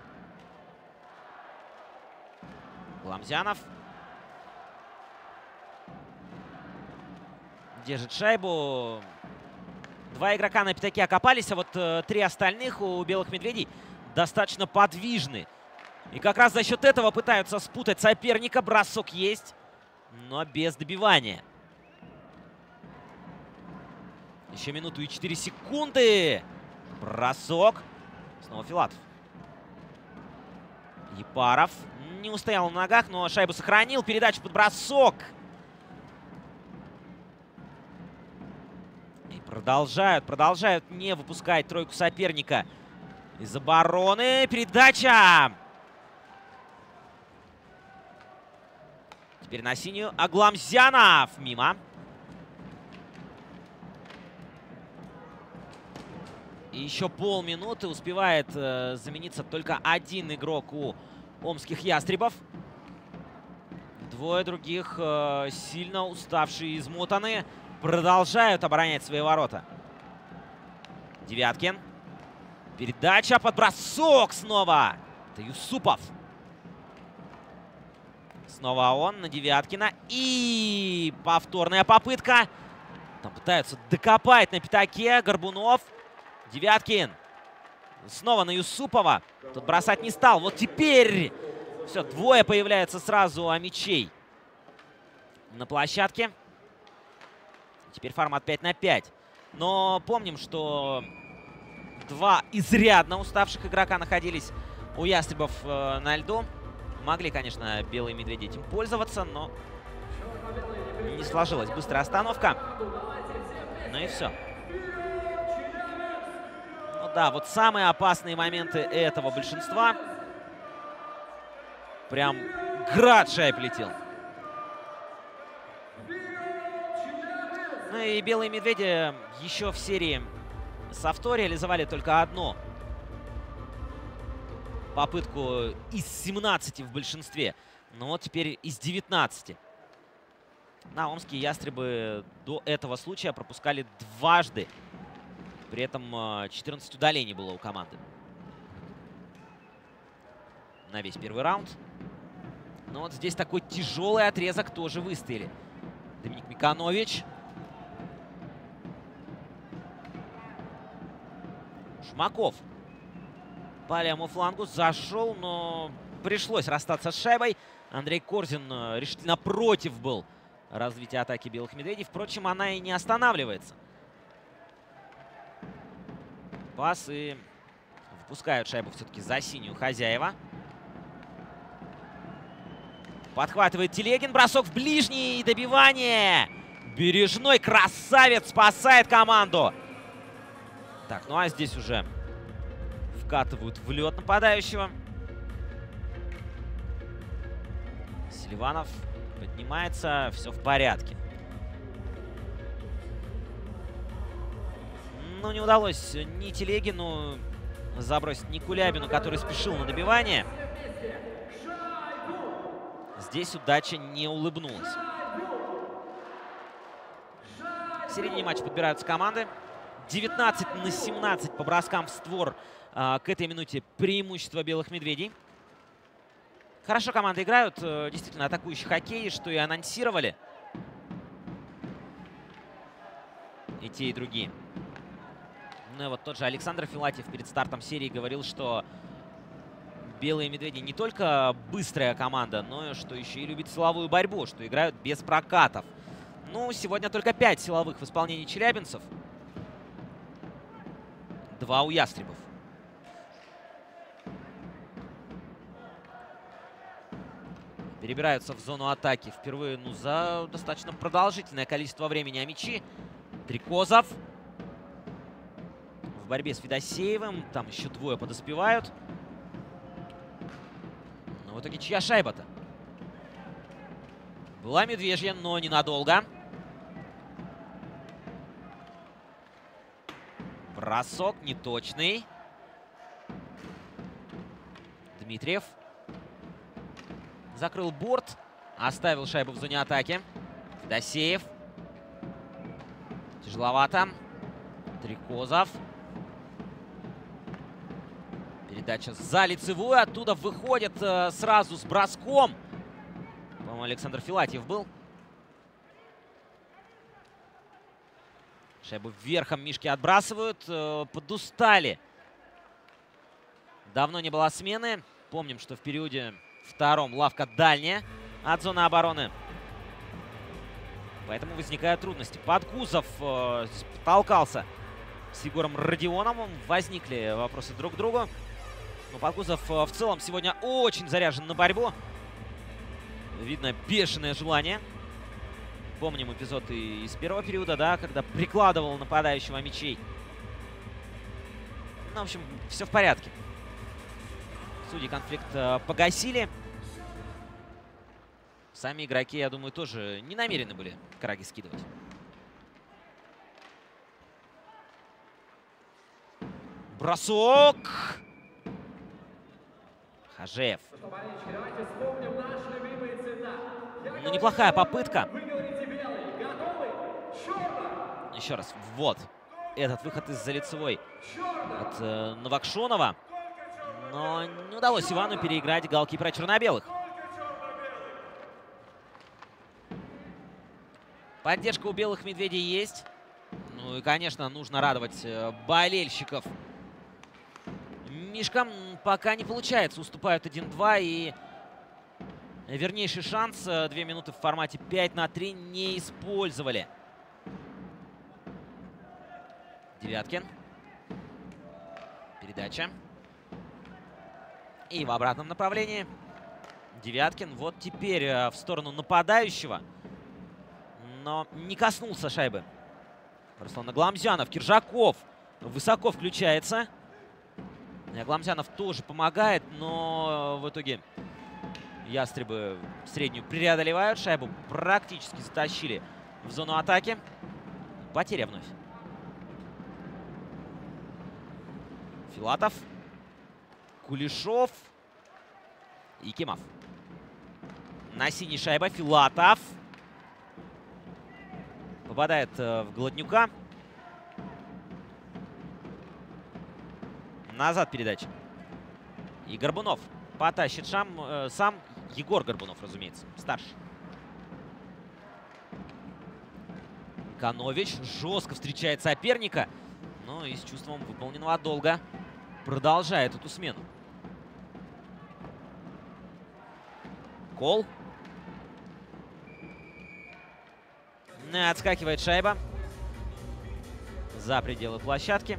Гламзянов. Держит шайбу. 2 игрока на пятаке окопались, а вот 3 остальных у белых медведей достаточно подвижны. И как раз за счет этого пытаются спутать соперника. Бросок есть, но без добивания. Еще минуту и 4 секунды. Бросок. Снова Филатов. Ипаров не устоял на ногах, но шайбу сохранил. Передача под бросок. И продолжают не выпускать тройку соперника из обороны. Передача. Теперь на синюю. Агламзянов. Мимо. И еще полминуты. Успевает замениться только 1 игрок у омских ястребов. 2 других сильно уставшие и измотанные продолжают оборонять свои ворота. Девяткин. Передача под бросок снова. Это Юсупов. Снова он на Девяткина. И повторная попытка. Там пытаются докопать на пятаке. Горбунов. Девяткин. Снова на Юсупова. Тут бросать не стал. Вот теперь все, 2 появляется сразу мячей на площадке. Теперь формат 5-5. Но помним, что 2 изрядно уставших игрока находились у ястребов на льду. Могли, конечно, белые медведи этим пользоваться, но не сложилась. Быстрая остановка. Ну и все. Ну да, вот самые опасные моменты этого большинства. Прям град шайб летел. Ну и белые медведи еще в серии с авто реализовали только 1 попытку из 17 в большинстве. Но вот теперь из 19. На омские ястребы до этого случая пропускали 2. При этом 14 удалений было у команды. На весь первый раунд. Но вот здесь такой тяжелый отрезок тоже выстояли. Доминик Миканович. Шмаков по левому флангу зашел, но пришлось расстаться с шайбой. Андрей Корзин решительно против был развития атаки белых медведей. Впрочем, она и не останавливается. Пас и выпускают шайбу все-таки за синюю хозяева. Подхватывает Телегин. Бросок в ближний. Добивание. Бережной красавец спасает команду. Так, ну а здесь уже вкатывают в лед нападающего. Селиванов поднимается. Все в порядке. Но не удалось ни Телегину забросить, ни Кулябину, который спешил на добивание. Здесь удача не улыбнулась. В середине матча подбираются команды. 19-17 по броскам в створ. К этой минуте преимущество белых медведей. Хорошо команды играют. Действительно, атакующий хоккей, что и анонсировали. И те, и другие. Ну и вот тот же Александр Филатьев перед стартом серии говорил, что белые медведи не только быстрая команда, но что еще и любит силовую борьбу, что играют без прокатов. Ну, сегодня только 5 силовых в исполнении челябинцев. 2 у ястребов. Перебираются в зону атаки впервые, ну, за достаточно продолжительное количество времени. А мячи Трикозов в борьбе с Федосеевым. Там еще двое подоспевают. Но в итоге чья шайба-то? Была медвежья, но ненадолго. Бросок неточный. Дмитриев закрыл борт, оставил шайбу в зоне атаки. Федосеев. Тяжеловато. Трикозов. Передача за лицевую. Оттуда выходит сразу с броском. По-моему, Александр Филатьев был. Шайбу вверхом мишки отбрасывают. Подустали. Давно не было смены. Помним, что в периоде втором лавка дальняя от зоны обороны. Поэтому возникают трудности. Подкузов здесь толкался с Егором Родионовым. Возникли вопросы друг к другу. Но Подкузов в целом сегодня очень заряжен на борьбу. Видно бешеное желание. Помним эпизод и из первого периода, да, когда прикладывал нападающего мячей. Ну, в общем, все в порядке. Судьи конфликт погасили. Сами игроки, я думаю, тоже не намерены были краги скидывать. Бросок! Хажеев. Ну, неплохая попытка. Еще раз. Вот. Этот выход из-за лицевой от Новокшонова. Но не удалось Ивану переиграть голкипера черно-белых. Поддержка у белых медведей есть. Ну и, конечно, нужно радовать болельщиков. Мишкам пока не получается. Уступают 1-2. И вернейший шанс. 2 минуты в формате 5-3 не использовали. Девяткин. Передача. И в обратном направлении Девяткин. Вот теперь в сторону нападающего. Но не коснулся шайбы Руслан Гламзянов. Киржаков высоко включается. Гламзянов тоже помогает, но в итоге ястребы среднюю преодолевают. Шайбу практически затащили в зону атаки. Потеря вновь. Филатов. Кулешов. И Кимов. На синей шайба Филатов. Попадает в Голоднюка. Назад передача. И Горбунов потащит сам Егор Горбунов, разумеется, старший. Канович жестко встречает соперника. Но и с чувством выполненного долга продолжает эту смену. Кол. Отскакивает шайба за пределы площадки.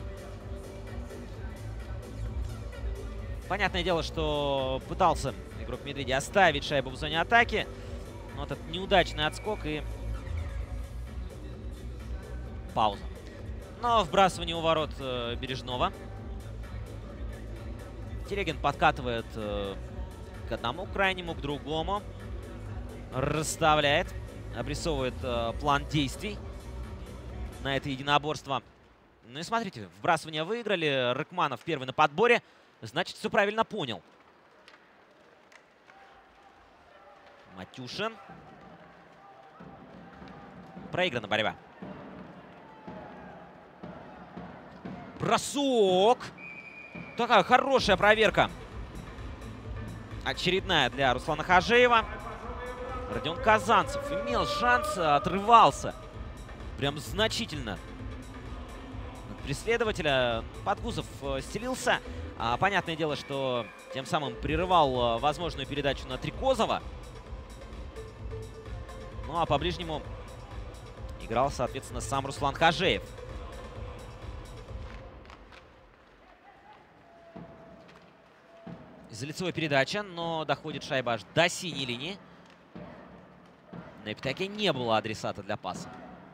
Понятное дело, что пытался игрок Медведей оставить шайбу в зоне атаки. Но этот неудачный отскок и пауза. Но вбрасывание у ворот Бережного. Телегин подкатывает к одному крайнему, к другому. Расставляет. Обрисовывает план действий на это единоборство. Ну и смотрите, вбрасывание выиграли. Рыкманов первый на подборе. Значит, все правильно понял. Матюшин. Проиграна борьба. Бросок. Такая хорошая проверка. Очередная для Руслана Хажеева. Родион Казанцев имел шанс, отрывался. Прям значительно. От преследователя Подгузов стелился. Понятное дело, что тем самым прерывал возможную передачу на Трикозова. Ну а по ближнему играл, соответственно, сам Руслан Хажеев. Из-за лицевой передачи, но доходит шайба аж до синей линии. На Эпитаке не было адресата для паса.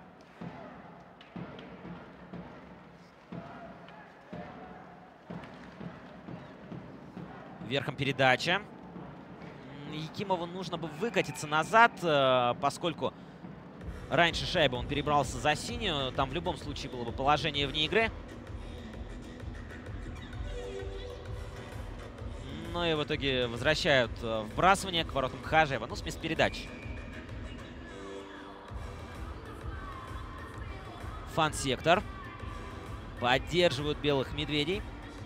Верхом передача. Якимову нужно бы выкатиться назад, поскольку раньше шайбы он перебрался за синюю. Там в любом случае было бы положение вне игры. Ну и в итоге возвращают вбрасывание к воротам Хажеева. Ну, с места передачи. Фан-сектор. Поддерживают белых медведей.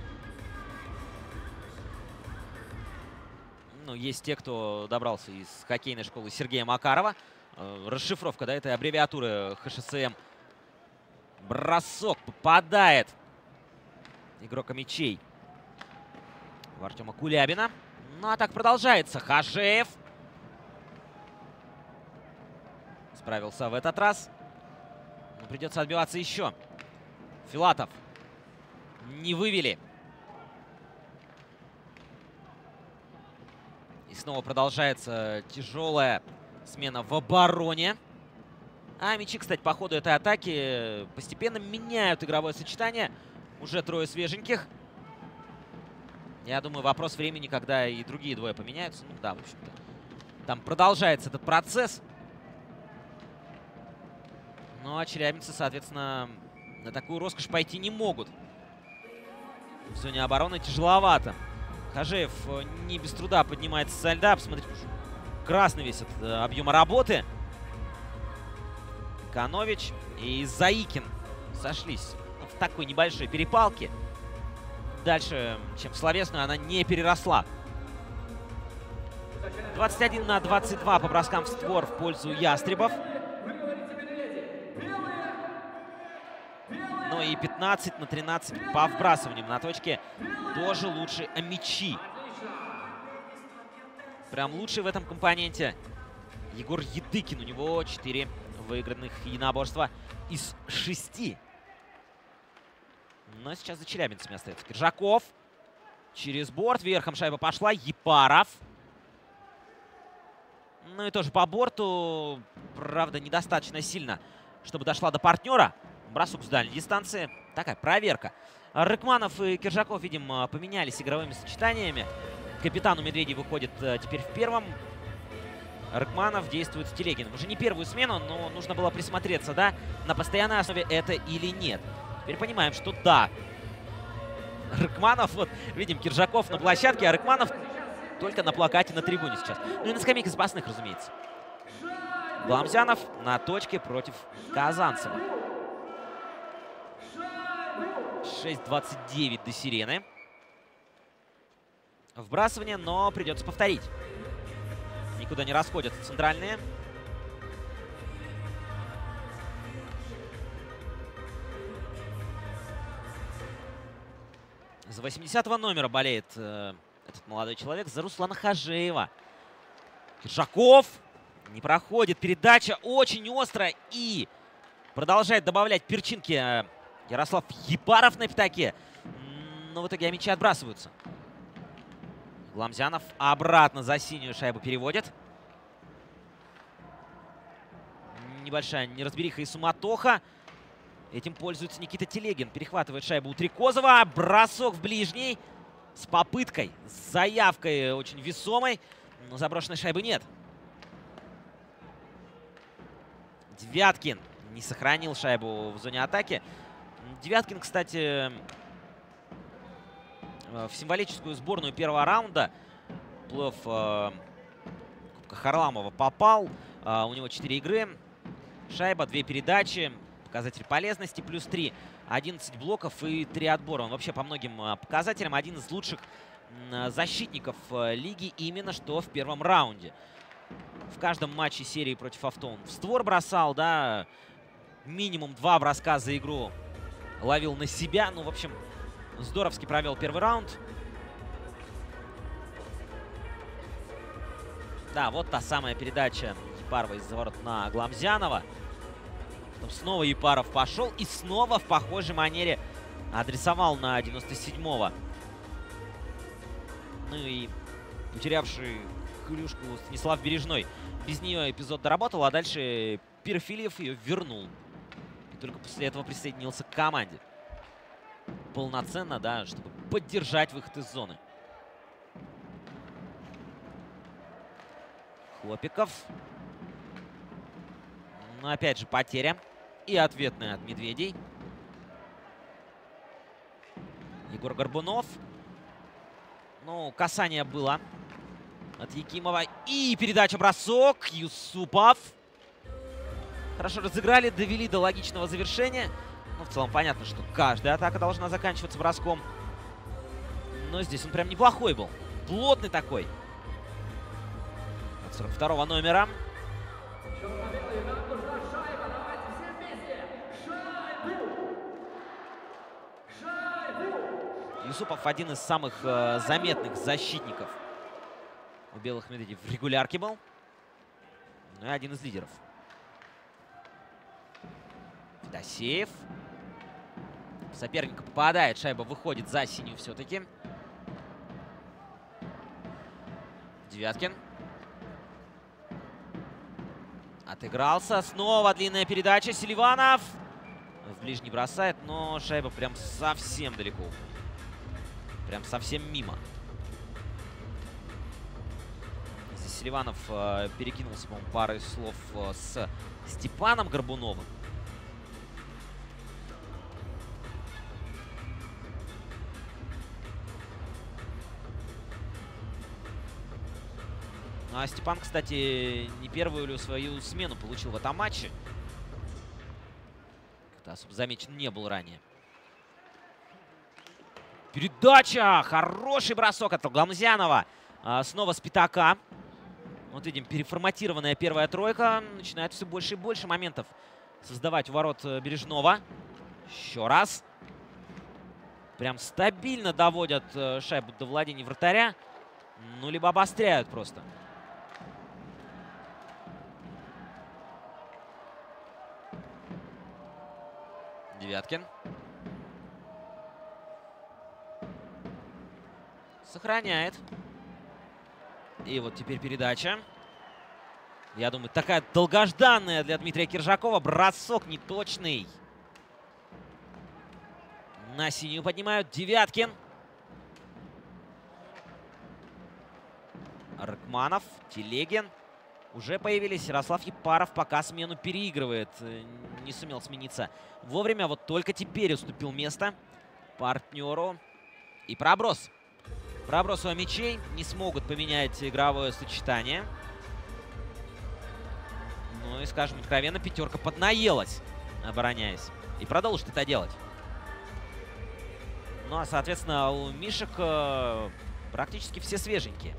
Ну, есть те, кто добрался из хоккейной школы Сергея Макарова. Расшифровка, да, этой аббревиатуры ХШСМ. Бросок попадает игрока мячей в Артема Кулябина. Ну, а так продолжается. Хажеев справился в этот раз. Но придется отбиваться еще. Филатов не вывели. И снова продолжается тяжелая смена в обороне. А мячи, кстати, по ходу этой атаки постепенно меняют игровое сочетание. Уже трое свеженьких. Я думаю, вопрос времени, когда и другие двое поменяются. Ну да, в общем-то. Там продолжается этот процесс. Ну а челябинцы, соответственно, на такую роскошь пойти не могут. В зоне обороны тяжеловато. Хажеев не без труда поднимается со льда. Посмотрите, красный весь от объема работы. Канович и Заикин сошлись в такой небольшой перепалке. Дальше, чем в словесную, она не переросла. 21-22 по броскам в створ в пользу ястребов. Ну и 15-13 по вбрасываниям на точке. Тоже лучше мячи. Прям лучший в этом компоненте Егор Едыкин. У него 4 выигранных единоборства из 6. Но сейчас за челябинцами остается Киржаков. Через борт. Верхом шайба пошла. Епаров. Ну и тоже по борту. Правда, недостаточно сильно, чтобы дошла до партнера. Бросок с дальней дистанции. Такая проверка. Рыкманов и Киржаков, видимо, поменялись игровыми сочетаниями. Капитан у медведей выходит теперь в первом. Рыкманов действует с Телегиным. Уже не первую смену, но нужно было присмотреться, да, на постоянной основе это или нет. Теперь понимаем, что да. Рыкманов, вот, видим, Киржаков на площадке, а Рыкманов только на плакате на трибуне сейчас. Ну и на скамейке запасных, разумеется. Гламзянов на точке против Казанцева. 6:29 до сирены. Вбрасывание, но придется повторить. Никуда не расходятся центральные. За 80-го номера болеет этот молодой человек, за Руслана Хажеева. Киржаков не проходит. Передача очень острая и продолжает добавлять перчинки Ярослав Епаров на пятаке. Но в итоге мячи отбрасываются. Гламзянов обратно за синюю шайбу переводит. Небольшая неразбериха и суматоха. Этим пользуется Никита Телегин. Перехватывает шайбу у Трикозова. Бросок в ближний. С попыткой, с заявкой очень весомой. Но заброшенной шайбы нет. Девяткин не сохранил шайбу в зоне атаки. Девяткин, кстати, в символическую сборную первого раунда плей-офф Кубка Харламова попал. У него 4 игры, шайба, 2 передачи, показатель полезности плюс 3, 11 блоков и 3 отбора. Он вообще по многим показателям один из лучших защитников лиги именно что в первом раунде. В каждом матче серии против авто он в створ бросал, да, минимум 2 броска за игру ловил на себя. Ну, в общем, здоровски провел первый раунд. Да, вот та самая передача Епарова из-за ворот на Гламзянова. Потом снова Епаров пошел и снова в похожей манере адресовал на 97-го. Ну и потерявший клюшку Станислав Бережной. Без нее эпизод доработал, а дальше Перфильев ее вернул. И только после этого присоединился к команде. Полноценно, да, чтобы поддержать выход из зоны. Хлопиков. Но опять же потеря. И ответная от Медведей. Егор Горбунов. Ну, касание было от Якимова. И передача-бросок. Юсупов. Хорошо разыграли, довели до логичного завершения. Ну, в целом понятно, что каждая атака должна заканчиваться броском. Но здесь он прям неплохой был. Плотный такой. От 42-го номера. Юсупов один из самых заметных защитников у белых медведей в регулярке был. Ну и один из лидеров. Федосеев. Соперника попадает, шайба выходит за синюю все-таки. Девяткин. Отыгрался. Снова длинная передача. Селиванов. В ближний бросает, но шайба прям совсем далеко. Прям совсем мимо. Здесь Селиванов перекинулся, по-моему, парой слов с Степаном Горбуновым. Ну, а Степан, кстати, не первую свою смену получил в этом матче. Как-то особо замечен не был ранее. Передача! Хороший бросок от Гламзянова. Снова с пятака. Вот видим, переформатированная первая тройка. Начинает все больше и больше моментов создавать у ворот Бережного. Еще раз. Прям стабильно доводят шайбу до владения вратаря. Ну, либо обостряют просто. Девяткин. Сохраняет. И вот теперь передача. Я думаю, такая долгожданная для Дмитрия Киржакова. Бросок неточный. На синюю поднимают. Девяткин. Рыкманов. Телегин. Уже появились. Ярослав Епаров пока смену переигрывает. Не сумел смениться вовремя. Вот только теперь уступил место партнеру. И проброс. Проброс у мячей. Не смогут поменять игровое сочетание. Ну и, скажем откровенно, пятерка поднаелась, обороняясь. И продолжит это делать. Ну а, соответственно, у Мишек практически все свеженькие.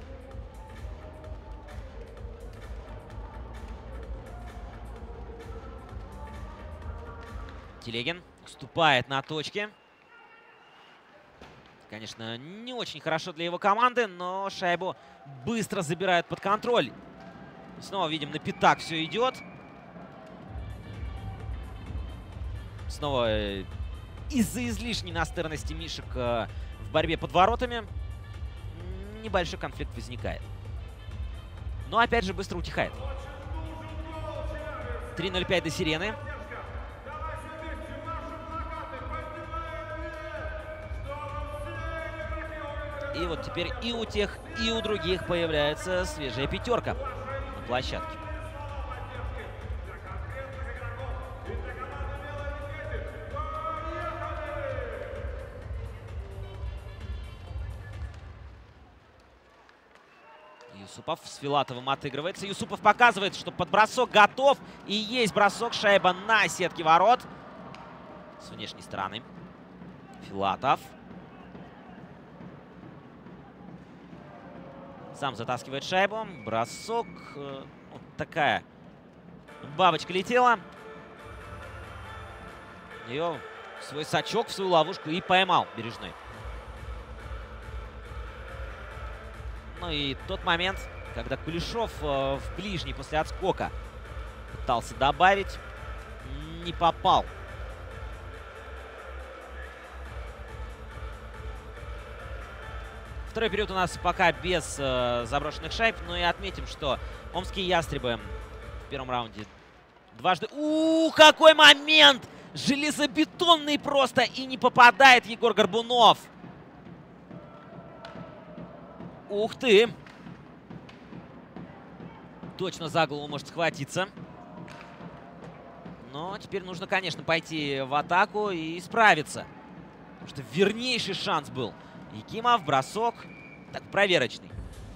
Телегин уступает на точке. Конечно, не очень хорошо для его команды, но шайбу быстро забирают под контроль. Снова видим, на пятак все идет. Снова из-за излишней настырности Мишек в борьбе под воротами небольшой конфликт возникает. Но опять же быстро утихает. 3:05 до сирены. И вот теперь и у тех, и у других появляется свежая пятерка на площадке. Юсупов с Филатовым отыгрывается. Юсупов показывает, что под бросок готов. И есть бросок. Шайба на сетке ворот. С внешней стороны. Филатов. Сам затаскивает шайбу. Бросок. Вот такая бабочка летела. Ее в свой сачок, в свою ловушку и поймал Бережной. Ну и тот момент, когда Кулешов в ближний после отскока пытался добавить, не попал. Второй период у нас пока без заброшенных шайб. Но и отметим, что омские ястребы в первом раунде дважды... Какой момент! Железобетонный просто, и не попадает Егор Горбунов. Ух ты! Точно за голову может схватиться. Но теперь нужно, конечно, пойти в атаку и справиться. Потому что вернейший шанс был. Якимов, бросок. Так, проверочный.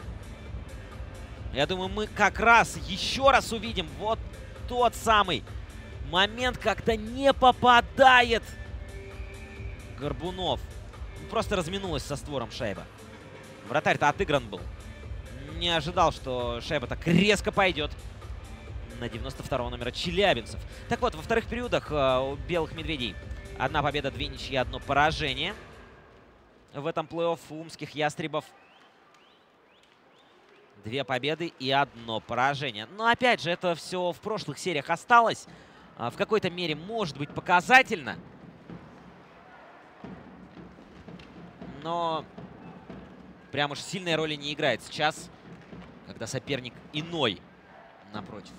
Я думаю, мы как раз еще раз увидим вот тот самый момент, когда не попадает Горбунов. Просто разминулась со створом шайба. Вратарь-то отыгран был. Не ожидал, что шайба так резко пойдет на 92-го номера челябинцев. Так вот, во вторых периодах у белых медведей 1 победа, 2 ничьи, 1 поражение. В этом плей-офф у омских ястребов 2 победы и 1 поражение. Но опять же, это все в прошлых сериях осталось. В какой-то мере может быть показательно. Но прям уж сильной роли не играет сейчас, когда соперник иной напротив.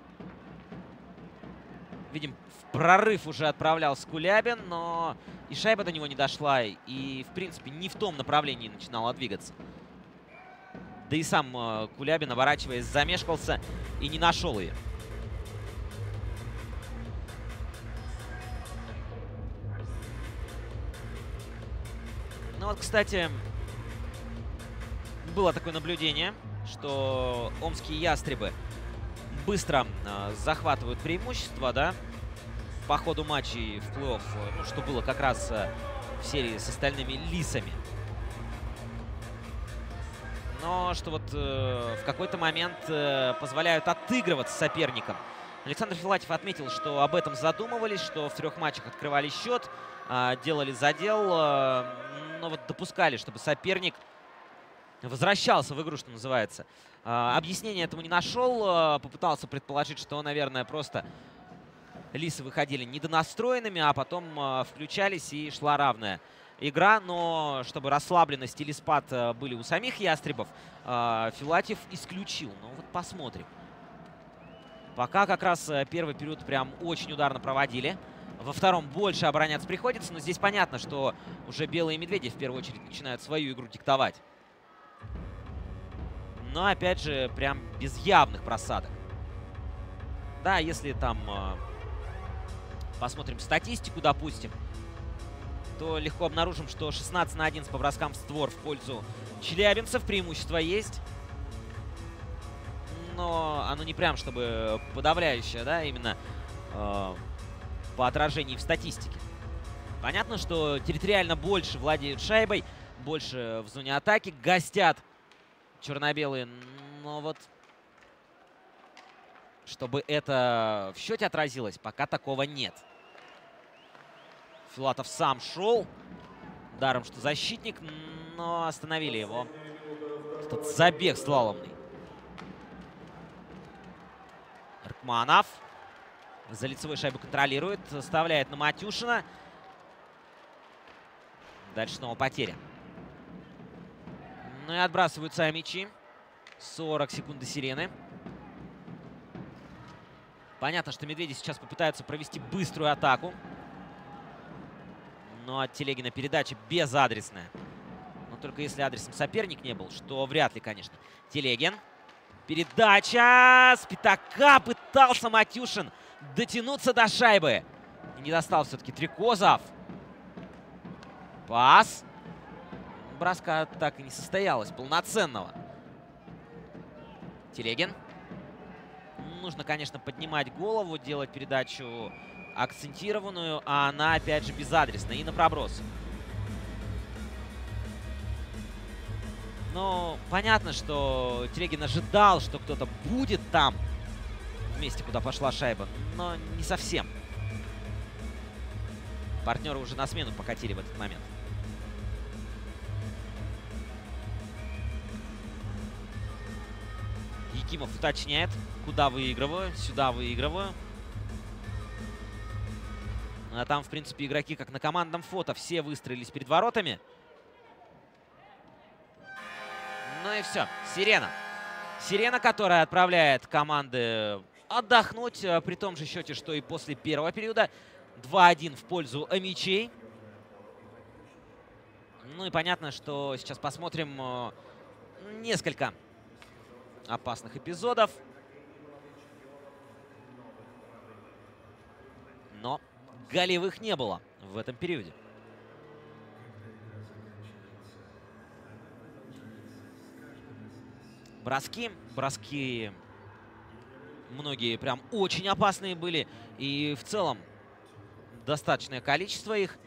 Видим, в прорыв уже отправлялся Кулябин, но и шайба до него не дошла, и, в принципе, не в том направлении начинала двигаться. Да и сам Кулябин, оборачиваясь, замешкался и не нашел ее. Ну вот, кстати, было такое наблюдение, что омские ястребы быстро захватывают преимущество, да, по ходу матчей в плей-офф, ну, что было как раз в серии с остальными лисами. Но что вот в какой-то момент позволяют отыгрываться соперникам. Александр Филатьев отметил, что об этом задумывались, что в 3 матчах открывали счет, делали задел, но вот допускали, чтобы соперник возвращался в игру, что называется. Объяснения этому не нашел. Попытался предположить, что, наверное, просто лисы выходили недонастроенными, а потом включались и шла равная игра. Но чтобы расслабленность или спад были у самих ястребов, Филатьев исключил. Ну вот посмотрим. Пока как раз первый период прям очень ударно проводили. Во втором больше обороняться приходится, но здесь понятно, что уже белые медведи в первую очередь начинают свою игру диктовать. Но опять же, прям без явных просадок. Да, если там посмотрим статистику, допустим, то легко обнаружим, что 16-11 по броскам в створ в пользу челябинцев. Преимущество есть. Но оно не прям чтобы подавляющее, да, именно по отражению в статистике. Понятно, что территориально больше владеют шайбой, больше в зоне атаки, гостят черно-белые, но вот чтобы это в счете отразилось, пока такого нет. Филатов сам шел, даром что защитник, но остановили его. Этот забег слаломный. Рыкманов за лицевой шайбу контролирует, вставляет на Матюшина. Дальше снова потеря. Ну и отбрасываются мячи. 40 секунд до сирены. Понятно, что медведи сейчас попытаются провести быструю атаку. Но от Телегина передача безадресная. Но только если адресом соперник не был, что вряд ли, конечно. Телегин. Передача с пятака пытался Матюшин дотянуться до шайбы. И не достал все-таки Трикозов. Пас. Броска так и не состоялась полноценного. Телегин. Нужно, конечно, поднимать голову, делать передачу акцентированную, а она, опять же, безадресная и на проброс. Но понятно, что Телегин ожидал, что кто-то будет там, в месте, куда пошла шайба, но не совсем. Партнеры уже на смену покатили в этот момент. Якимов уточняет, куда выигрываю, сюда выигрываю. А там, в принципе, игроки, как на командном фото, все выстроились перед воротами. Ну и все. Сирена. Сирена, которая отправляет команды отдохнуть, при том же счете, что и после первого периода. 2-1 в пользу амичей. Ну и понятно, что сейчас посмотрим несколько опасных эпизодов. Но голевых не было в этом периоде. Броски. Броски многие прям очень опасные были. И в целом достаточное количество их.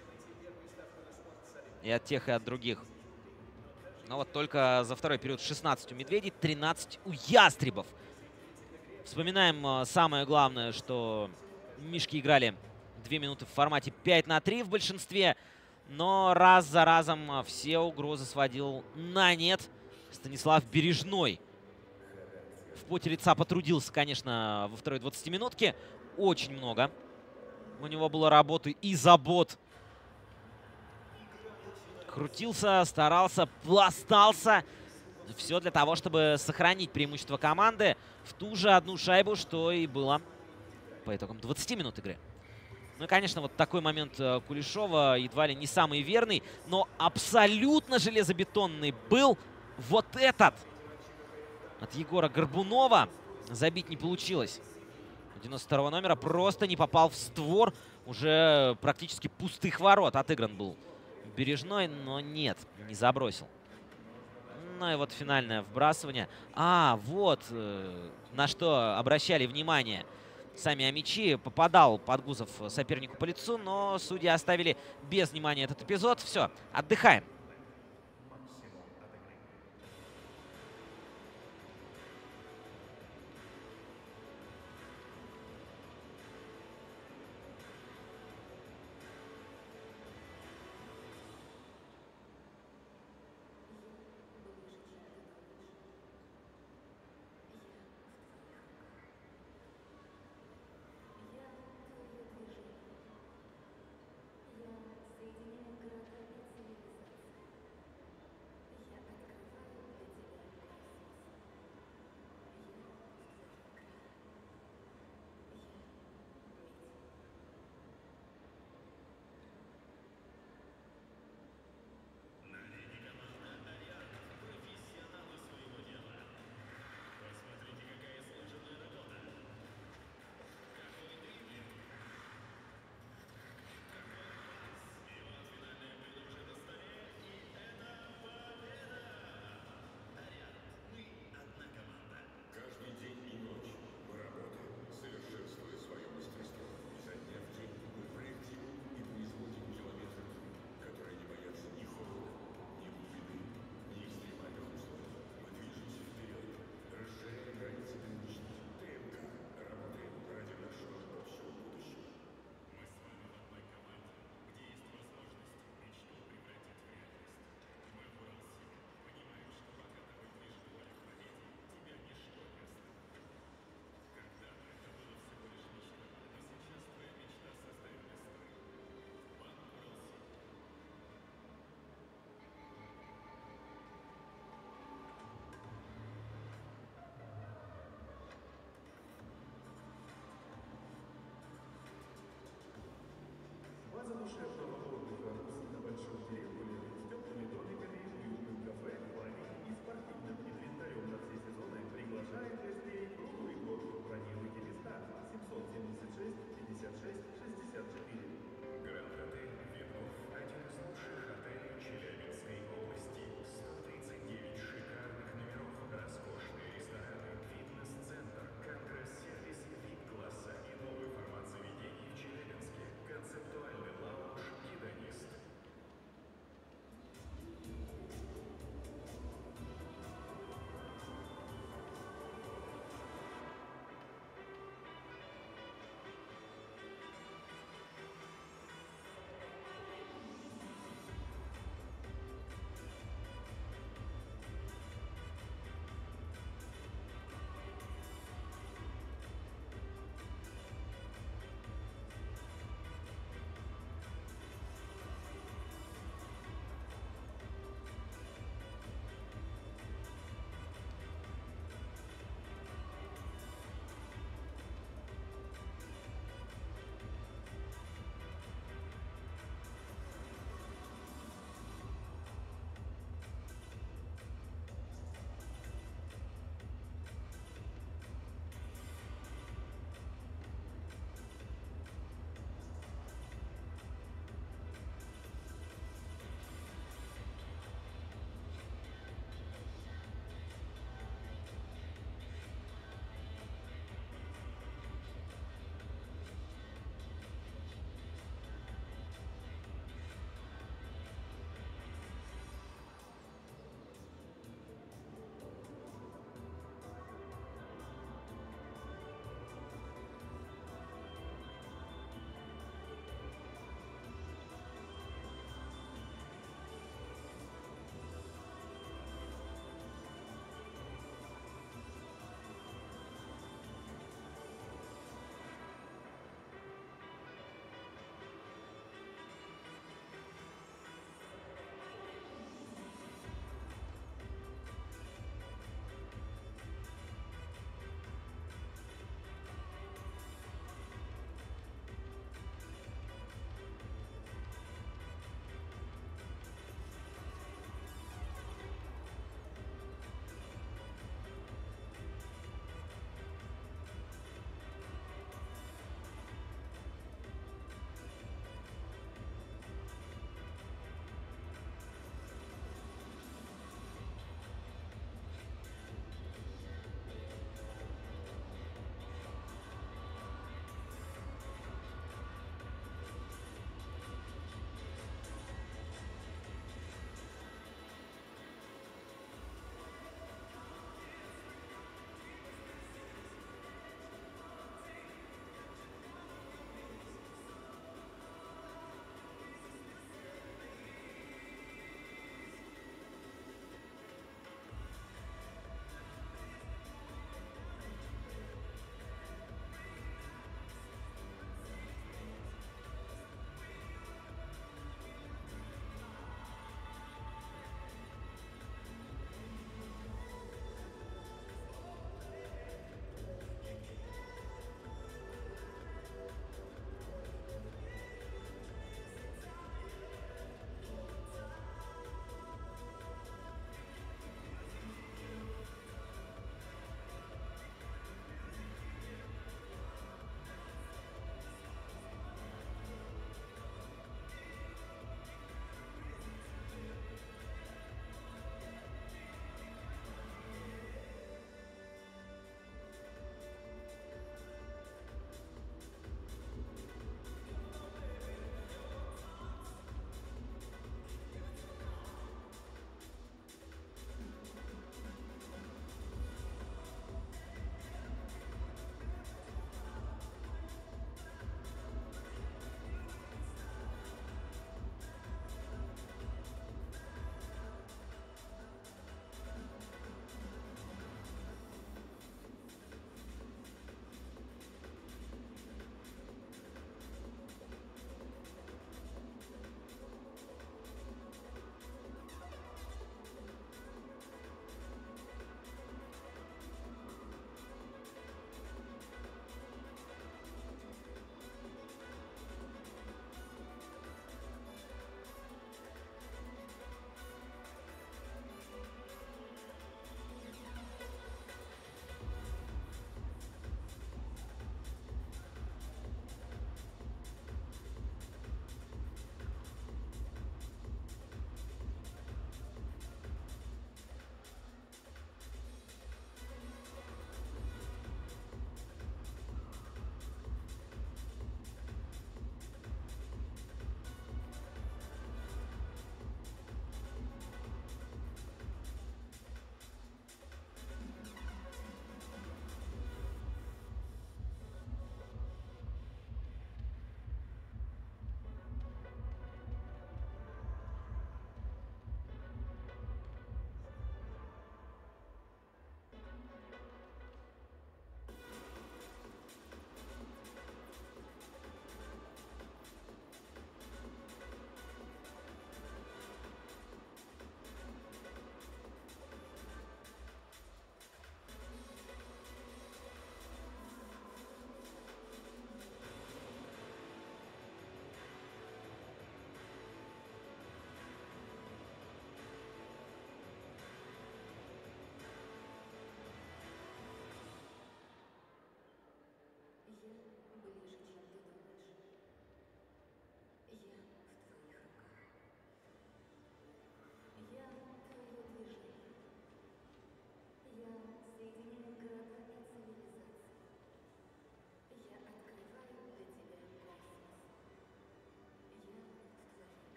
И от тех, и от других. Но вот только за второй период 16 у Медведей, 13 у Ястребов. Вспоминаем самое главное, что Мишки играли 2 минуты в формате 5-3 в большинстве. Но раз за разом все угрозы сводил на нет Станислав Бережной. В поте лица потрудился, конечно, во второй 20-минутке. Очень много. У него было работы и забот. Крутился, старался, пластался. Все для того, чтобы сохранить преимущество команды в ту же одну шайбу, что и было по итогам 20 минут игры. Ну и, конечно, вот такой момент Кулешова едва ли не самый верный, но абсолютно железобетонный был вот этот. От Егора Горбунова забить не получилось. 92-го номера просто не попал в створ. Уже практически пустых ворот отыгран был Бережной, но нет, не забросил. Ну и вот финальное вбрасывание. А, вот на что обращали внимание сами амичи. Попадал Подгузов сопернику по лицу, но судьи оставили без внимания этот эпизод. Все, отдыхаем.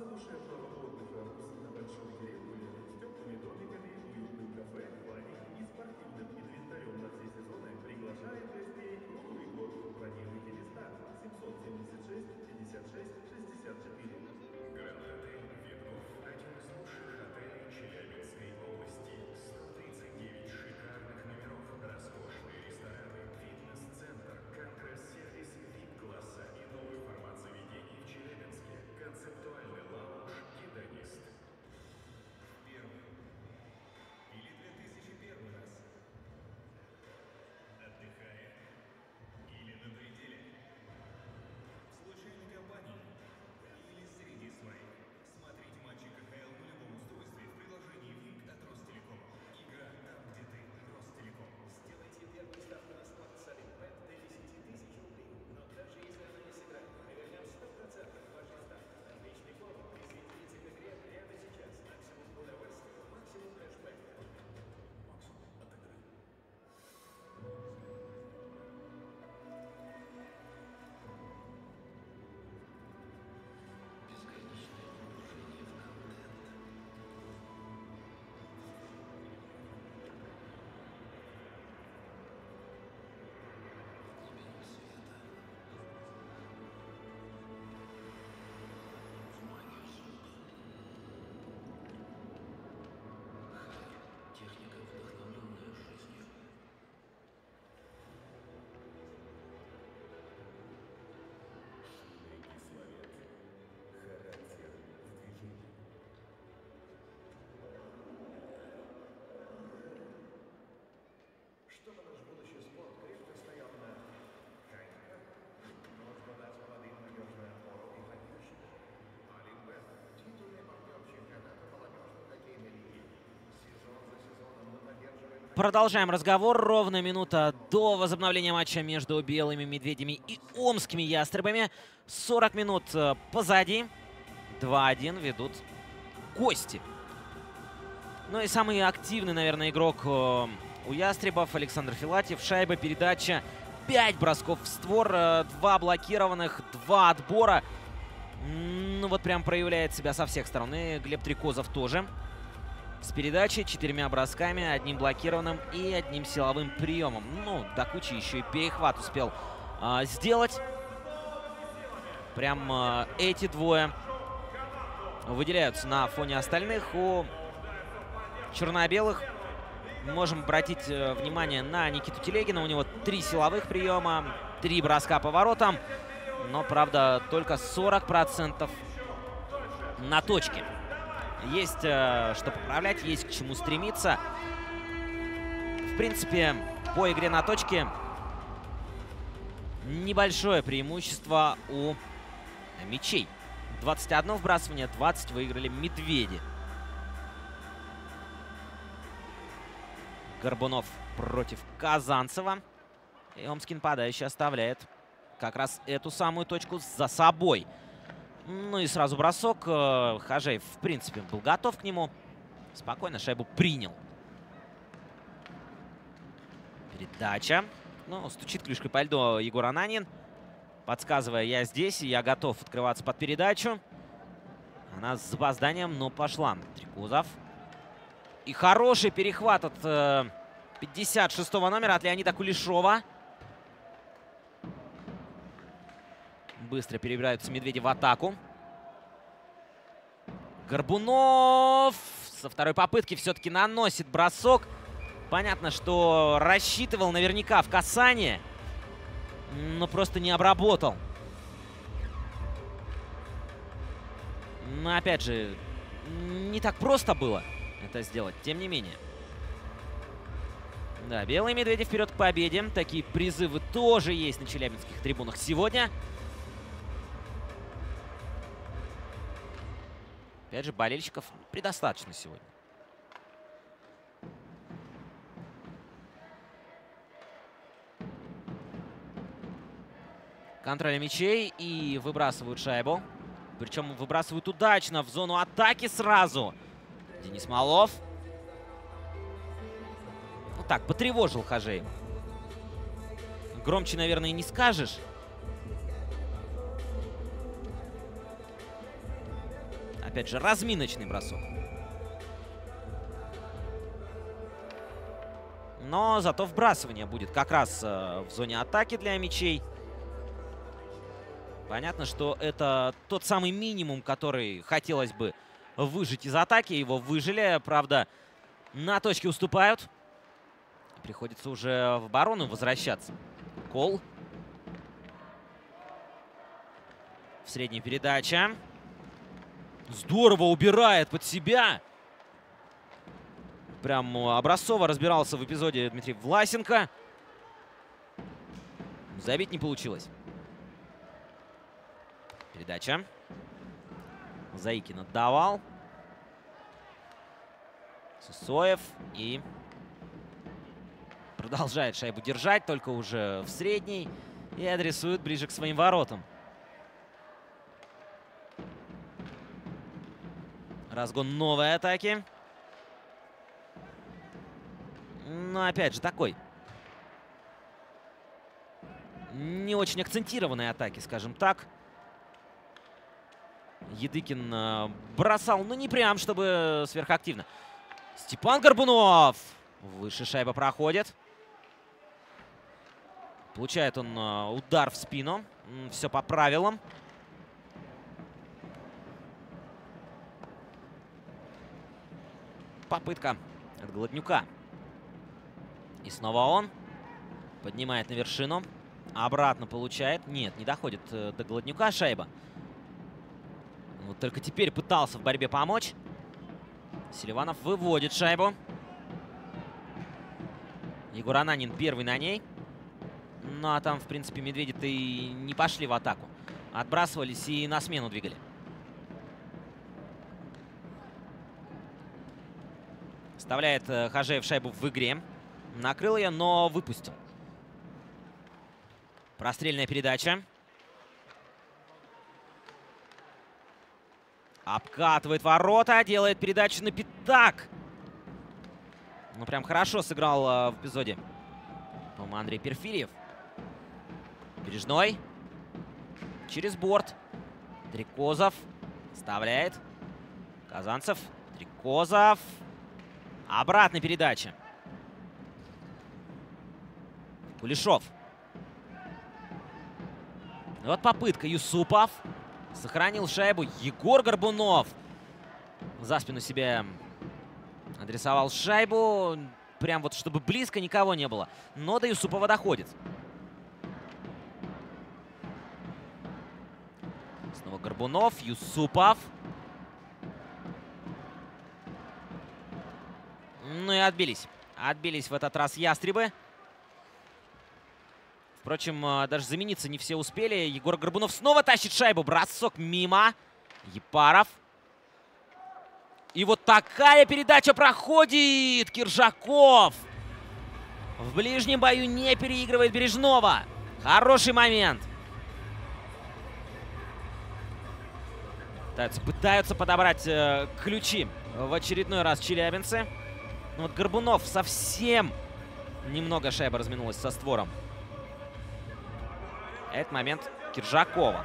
задушевного отдыха на большой территории с теплыми домиками, уютным кафе, баней и спортивным инвентарем на все сезоны приглашает гостей круглый год. Бронируйте места 776 56 64. Гранд-отель «Винов» – один из лучших отелей Челябинской области. 139 шикарных номеров, роскошные рестораны, фитнес-центр, конгресс-сервис VIP-класса и новый формат заведений в Челябинске. Концептуальный лаунж «Гедонист». Первый или 2001 раз. Отдыхая или на пределе. В случайной компании или среди своих. Смотрите матчи КХЛ на любом устройстве в приложении Wink от Ростелеком. Игра там, где ты. Ростелеком. Сделайте первую ставку на спорт с Олимпет до 10 тысяч рублей. Но даже если она не сыграет, мы вернем 100% вашей ставки. Отличный повод. Присоедините к игре прямо сейчас. Максимум удовольствия, максимум кэшбэк. Максимум от игры. Техника, вдохновленная жизнью. Шумный кислород. Характер в движении. Чтобы наш будущий спорт крепко стоял на коньках, нужно дать молодым надежную опору и поддержку. Олимпет – титульный партнер чемпионата молодежной хоккейной лиги. Сезон за сезоном мы поддерживаем... Продолжаем разговор. Ровно минута до возобновления матча между белыми медведями и омскими ястребами. 40 минут позади. 2-1 ведут гости. Ну и самый активный, наверное, игрок у ястребов Александр Филатьев. Шайба, передача, 5 бросков в створ, 2 блокированных, 2 отбора. Ну вот прям проявляет себя со всех сторон. И Глеб Трикозов тоже. С передачей, 4 бросками, 1 блокированным и 1 силовым приемом. Ну, до кучи еще и перехват успел сделать. Прям эти двое выделяются на фоне остальных. У черно-белых можем обратить внимание на Никиту Телегина. У него 3 силовых приема, 3 броска по воротам. Но, правда, только 40% на точке. Есть что поправлять, есть к чему стремиться. В принципе, по игре на точке небольшое преимущество у мячей. 21 вбрасывание, 20 выиграли медведи. Горбунов против Казанцева. И омский нападающий оставляет как раз эту самую точку за собой. Ну и сразу бросок. Хажеев, в принципе, был готов к нему. Спокойно шайбу принял. Передача. Ну, стучит клюшкой по льду Егор Ананин, подсказывая: я здесь, и я готов открываться под передачу. Она с запозданием, но пошла. Трикозов. И хороший перехват от 56-го номера, от Леонида Кулешова. Быстро перебираются медведи в атаку. Горбунов со второй попытки все-таки наносит бросок. Понятно, что рассчитывал наверняка в касание, но просто не обработал. Но опять же, не так просто было это сделать, тем не менее. Да, белые медведи вперед к победе. Такие призывы тоже есть на челябинских трибунах сегодня. Опять же, болельщиков предостаточно сегодня. Контроль мячей и выбрасывают шайбу. Причем выбрасывают удачно в зону атаки сразу. Денис Малов. Ну так, потревожил Хажеев. Громче, наверное, не скажешь. Опять же, разминочный бросок. Но зато вбрасывание будет как раз в зоне атаки для мячей. Понятно, что это тот самый минимум, который хотелось бы выжить из атаки. Его выжили. Правда, на точке уступают. Приходится уже в оборону возвращаться. Кол. В средней передаче. Здорово убирает под себя. Прям образцово разбирался в эпизоде Дмитрий Власенко. Забить не получилось. Передача. Заикин отдавал. Сысоев. И продолжает шайбу держать, только уже в средней. И адресует ближе к своим воротам. Разгон новой атаки. Но опять же такой не очень акцентированной атаки, скажем так. Едыкин бросал, но не прям, чтобы сверхактивно. Степан Горбунов. Выше шайба проходит. Получает он удар в спину. Все по правилам. Попытка от Голоднюка. И снова он поднимает на вершину. Обратно получает. Нет, не доходит до Голоднюка шайба. Вот только теперь пытался в борьбе помочь. Селиванов выводит шайбу. Егор Ананин первый на ней. Ну а там, в принципе, медведи-то и не пошли в атаку. Отбрасывались и на смену двигали. Вставляет Хажеев шайбу в игре. Накрыл ее, но выпустил. Прострельная передача. Обкатывает ворота, делает передачу на пятак. Ну, прям хорошо сыграл в эпизоде, по-моему, Андрей Перфирьев. Бережной. Через борт. Трикозов. Вставляет. Казанцев. Трикозов. Обратная передача. Кулешов. Вот попытка. Юсупов. Сохранил шайбу. Егор Горбунов. За спину себе адресовал шайбу. Прям вот, чтобы близко никого не было. Но до Юсупова доходит. Снова Горбунов. Юсупов. Ну и отбились. Отбились в этот раз ястребы. Впрочем, даже замениться не все успели. Егор Горбунов снова тащит шайбу. Бросок мимо. Епаров. И вот такая передача проходит. Киржаков в ближнем бою не переигрывает Бережного. Хороший момент. Пытаются подобрать ключи в очередной раз челябинцы. Но вот Горбунов совсем немного шайба разминулась со створом. Это момент Киржакова.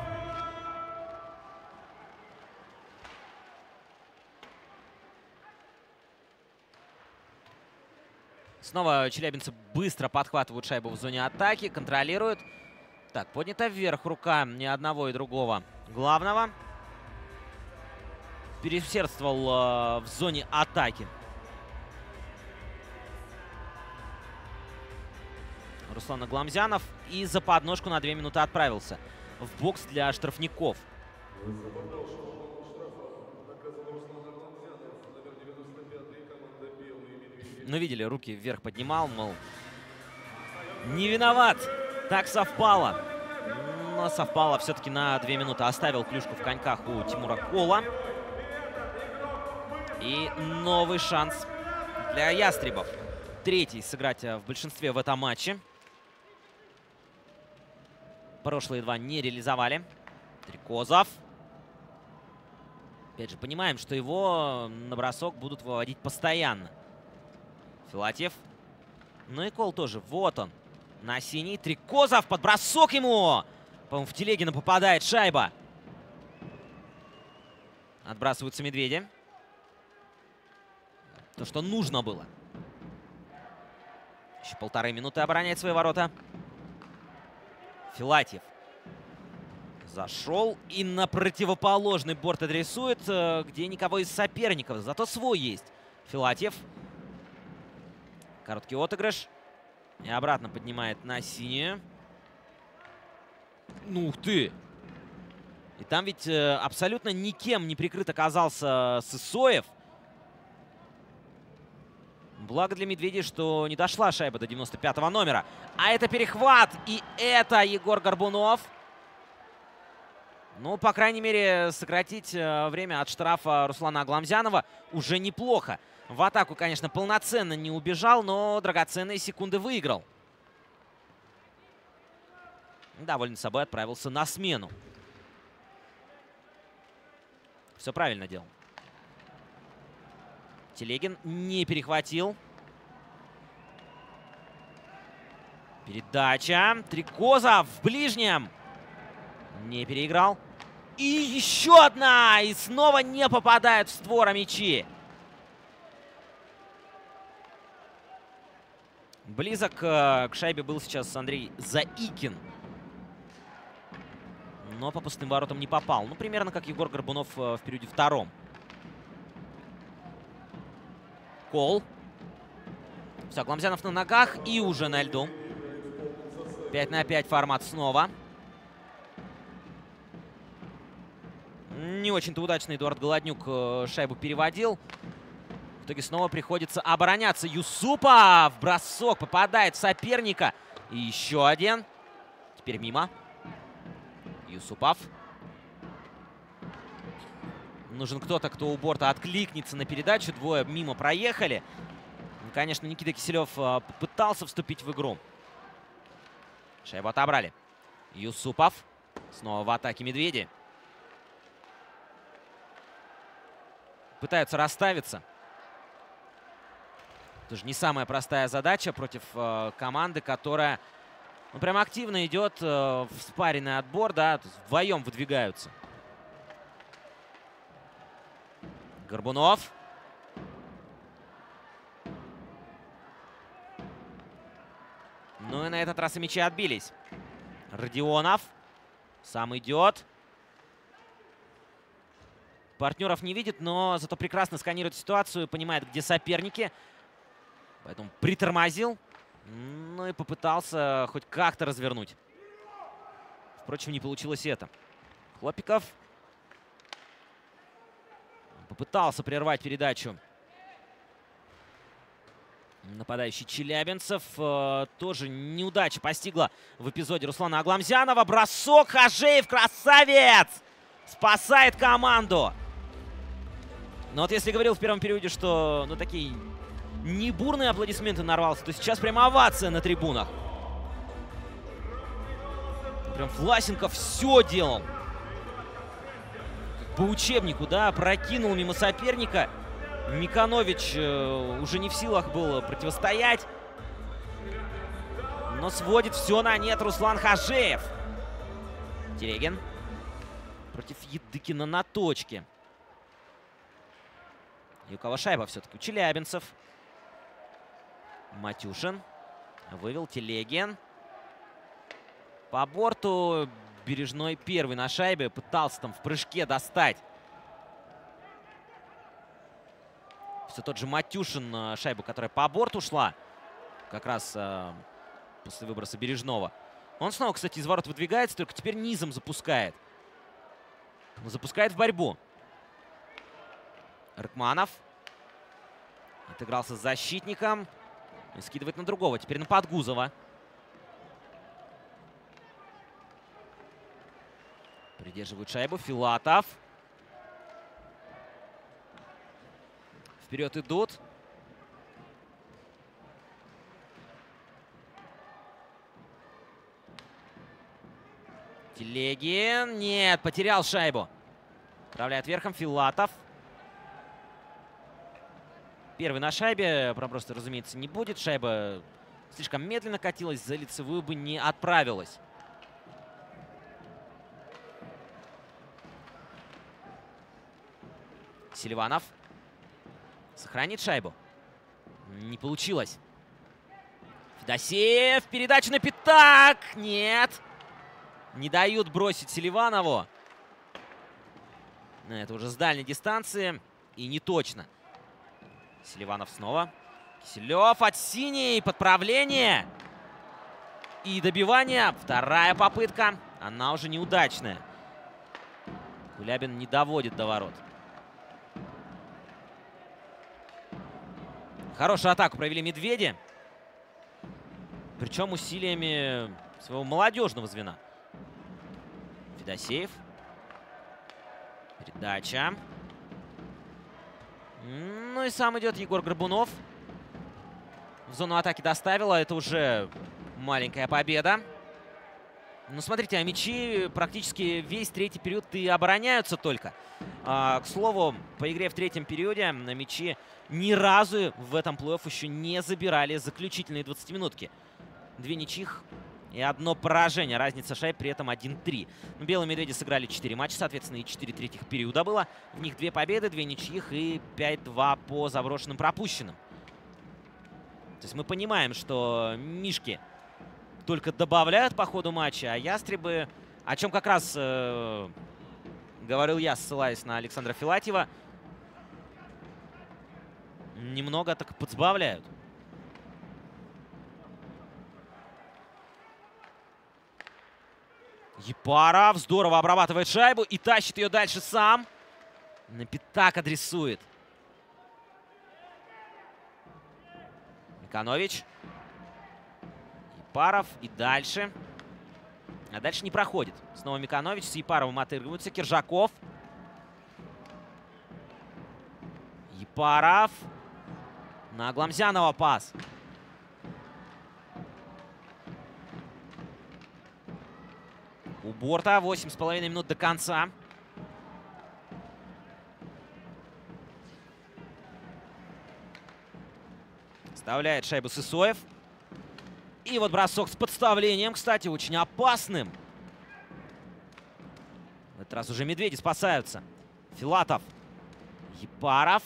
Снова челябинцы быстро подхватывают шайбу в зоне атаки, контролируют. Так, поднята вверх рука ни одного и другого главного. Переусердствовал в зоне атаки Руслан Гламзянов и за подножку на 2 минуты отправился в бокс для штрафников. Ну, видели, руки вверх поднимал, мол, не виноват. Так совпало. Но совпало все-таки на 2 минуты. Оставил клюшку в коньках у Тимура Кола. И новый шанс для ястребов. Третий сыграть в большинстве в этом матче. Прошлые два не реализовали. Трикозов. Опять же, понимаем, что его на бросок будут выводить постоянно. Филатьев. Ну и Кол тоже. Вот он. На синий. Трикозов. Под бросок ему. По-моему, в Телегина попадает шайба. Отбрасываются медведи. То, что нужно было. Еще 1,5 минуты обороняет свои ворота. Филатьев зашел и на противоположный борт адресует, где никого из соперников. Зато свой есть. Филатьев. Короткий отыгрыш. И обратно поднимает на синюю. Ну, ух ты! И там ведь абсолютно никем не прикрыт оказался Сысоев. Благо для медведей, что не дошла шайба до 95-го номера. А это перехват. И это Егор Горбунов. Ну, по крайней мере, сократить время от штрафа Руслана Агламзянова уже неплохо. В атаку, конечно, полноценно не убежал, но драгоценные секунды выиграл. Доволен собой отправился на смену. Все правильно делал. Телегин не перехватил. Передача. Трикоза в ближнем. Не переиграл. И еще одна! И снова не попадают в створа мячи. Близок к шайбе был сейчас Андрей Заикин. Но по пустым воротам не попал. Ну, примерно как Егор Горбунов в периоде втором. Кол. Все, Агламзянов на ногах и уже на льду. 5 на 5 формат снова. Не очень-то удачно Эдуард Голоднюк шайбу переводил. В итоге снова приходится обороняться. Юсупов! Бросок попадает в соперника. И еще один. Теперь мимо. Юсупов. Нужен кто-то, кто у борта откликнется на передачу. Двое мимо проехали. Конечно, Никита Киселев пытался вступить в игру. Шайбу отобрали. Юсупов. Снова в атаке медведи. Пытаются расставиться. Тоже не самая простая задача против команды, которая прям активно идет в спаренный отбор. Да, то есть вдвоем выдвигаются. Горбунов. Ну и на этот раз и мячи отбились. Родионов. Сам идет. Партнеров не видит, но зато прекрасно сканирует ситуацию, понимает, где соперники. Поэтому притормозил. Ну и попытался хоть как-то развернуть. Впрочем, не получилось это. Хлопиков попытался прервать передачу. Нападающий челябинцев. Тоже неудача постигла в эпизоде Руслана Агламзянова. Бросок. Хажеев, красавец! Спасает команду. Но вот если говорил в первом периоде, что такие не бурные аплодисменты нарвался, то сейчас прям овация на трибунах. Прям Власенко все делал. По учебнику, да, прокинул мимо соперника. Миканович уже не в силах был противостоять. Но сводит все на нет Руслан Хажеев. Телегин против Едыкина на точке. И у кого шайба все-таки? У челябинцев. Матюшин. Вывел Телегин. По борту Бережной первый на шайбе. Пытался там в прыжке достать. Все тот же Матюшин шайбу, которая по борту шла. Как раз после выброса Бережного. Он снова, кстати, из ворот выдвигается, только теперь низом запускает. Запускает в борьбу. Рыкманов. Отыгрался с защитником. И скидывает на другого. Теперь на Подгузова. Придерживают шайбу. Филатов. Вперед идут. Телегин. Нет, потерял шайбу. Управляет верхом Филатов. Первый на шайбе. Проброса, разумеется, не будет. Шайба слишком медленно катилась. За лицевую бы не отправилась. Селиванов сохранит шайбу. Не получилось. Федосеев. Передача на пятак. Нет. Не дают бросить Селиванову. Это уже с дальней дистанции. И не точно. Селиванов снова. Киселев от синей. Подправление. И добивание. Вторая попытка. Она уже неудачная. Кулябин не доводит до ворот. Хорошую атаку провели медведи. Причем усилиями своего молодежного звена. Федосеев. Передача. Ну и сам идет Егор Горбунов. В зону атаки доставила. Это уже маленькая победа. Ну, смотрите, а мячи практически весь третий период и обороняются только. К слову, по игре в третьем периоде на мячи ни разу в этом плей-офф еще не забирали заключительные 20-минутки. 2 ничьих и 1 поражение. Разница шайб при этом 1-3. Ну, белые медведи сыграли 4 матча, соответственно, и 4 третьих периода было. В них 2 победы, 2 ничьих и 5-2 по заброшенным пропущенным. То есть мы понимаем, что мишки только добавляют по ходу матча, а ястребы, о чем как раз говорил я, ссылаясь на Александра Филатьева, немного так подсбавляют. Епаров здорово обрабатывает шайбу и тащит ее дальше сам. На пятак адресует. Миканович. Епаров и дальше. А дальше не проходит. Снова Миканович с Епаровым отыгрываются. Киржаков. Епаров. На Гламзянова пас. У борта 8,5 минут до конца. Вставляет шайбу Сысоев. И вот бросок с подставлением, кстати, очень опасным. В этот раз уже медведи спасаются. Филатов. Епаров.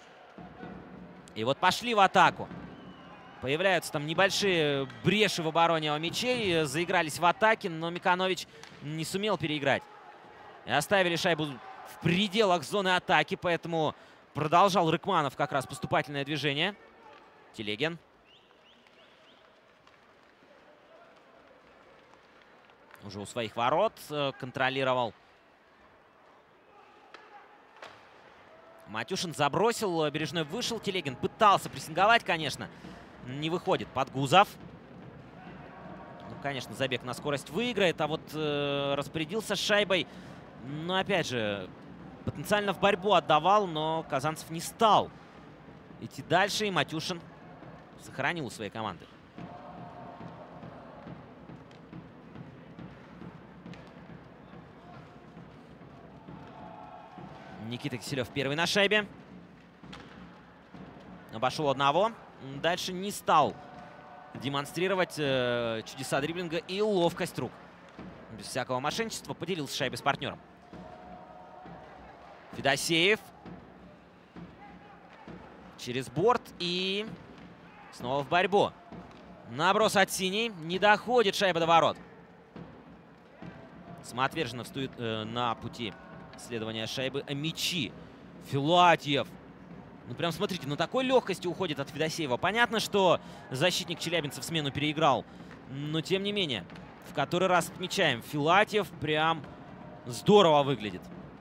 И вот пошли в атаку. Появляются там небольшие бреши в обороне у мячей. Заигрались в атаке, но Миканович не сумел переиграть. И оставили шайбу в пределах зоны атаки, поэтому продолжал Рыкманов как раз поступательное движение. Телегин. Уже у своих ворот контролировал. Матюшин забросил, Бережной вышел. Телегин пытался прессинговать, конечно. Не выходит. Подгузов. Ну, конечно, забег на скорость выиграет. А вот распорядился шайбой. Но, опять же, потенциально в борьбу отдавал, но Казанцев не стал идти дальше. И Матюшин сохранил у своей команды. Никита Киселев первый на шайбе. Обошел одного. Дальше не стал демонстрировать чудеса дриблинга и ловкость рук. Без всякого мошенничества поделился шайбой с партнером. Федосеев. Через борт и снова в борьбу. Наброс от синей. Не доходит шайба до ворот. Самоотверженно встает на пути следования шайбы мячи. Филатьев. Ну, прям смотрите, на такой легкости уходит от Федосеева. Понятно, что защитник челябинцев смену переиграл. Но, тем не менее, в который раз отмечаем, Филатьев прям здорово выглядит.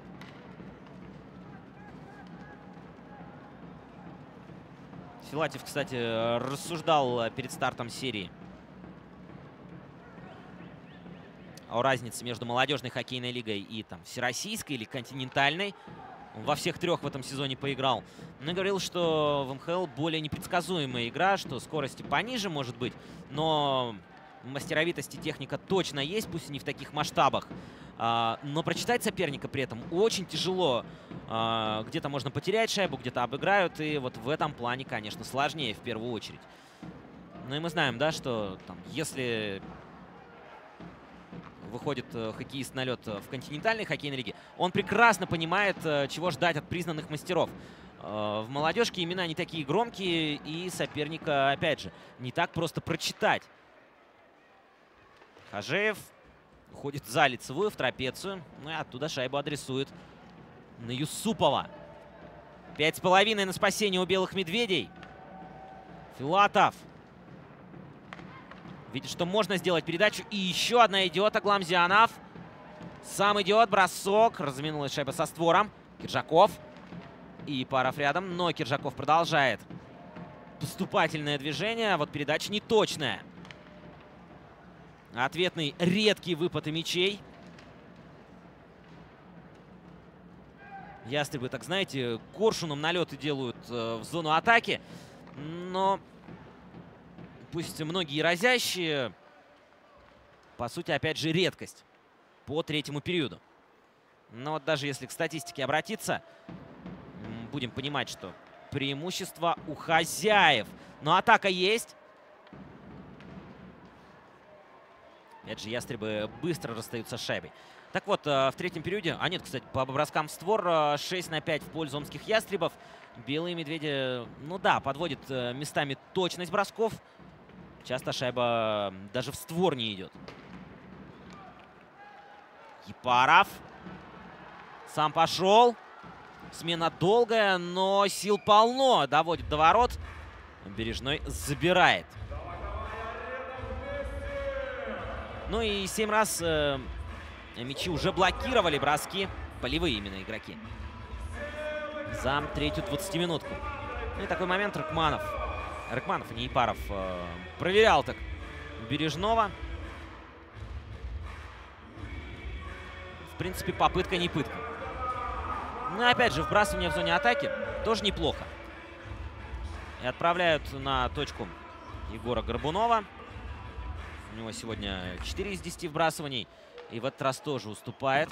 Филатьев, кстати, рассуждал перед стартом серии о разнице между молодежной хоккейной лигой и там всероссийской или континентальной. Он во всех 3 в этом сезоне поиграл. Но говорил, что в МХЛ более непредсказуемая игра, что скорости пониже может быть, но мастеровитость и техника точно есть, пусть и не в таких масштабах. Но прочитать соперника при этом очень тяжело. Где-то можно потерять шайбу, где-то обыграют, и вот в этом плане, конечно, сложнее в первую очередь. Ну и мы знаем, да, что там, если выходит хоккеист на лед в континентальной хоккейной лиге, он прекрасно понимает, чего ждать от признанных мастеров. В молодежке имена не такие громкие, и соперника, опять же, не так просто прочитать. Хажеев уходит за лицевую, в трапецию. Ну и оттуда шайбу адресует на Юсупова. 5,5 на спасение у белых медведей. Филатов видит, что можно сделать передачу. И еще одна идет. Агламзянов. Сам идет. Бросок. Разминулась шайба со створом. Киржаков. И Паров рядом. Но Киржаков продолжает поступательное движение. А вот передача неточная. Ответный редкий выпад и мячей. Ястребы, так знаете, коршуном налеты делают в зону атаки. Но пусть многие разящие, по сути, опять же, редкость по третьему периоду. Но вот даже если к статистике обратиться, будем понимать, что преимущество у хозяев. Но атака есть. Опять же, ястребы быстро расстаются с шайбой. Так вот, в третьем периоде, а нет, кстати, по броскам в створ 6-5 в пользу омских ястребов. Белые медведи, ну да, подводят местами точность бросков. Часто шайба даже в створ не идет. Епаров. Сам пошел. Смена долгая, но сил полно. Доводит до ворот. Бережной забирает. Ну и 7 раз мячи уже блокировали броски. Полевые именно игроки. За третью 20-минутку. Ну и такой момент Рыкманов, а не Епаров, проверял так Бережного. В принципе, попытка не пытка. Ну и опять же, вбрасывание в зоне атаки тоже неплохо. И отправляют на точку Егора Горбунова. У него сегодня 4 из 10 вбрасываний. И в этот раз тоже уступает.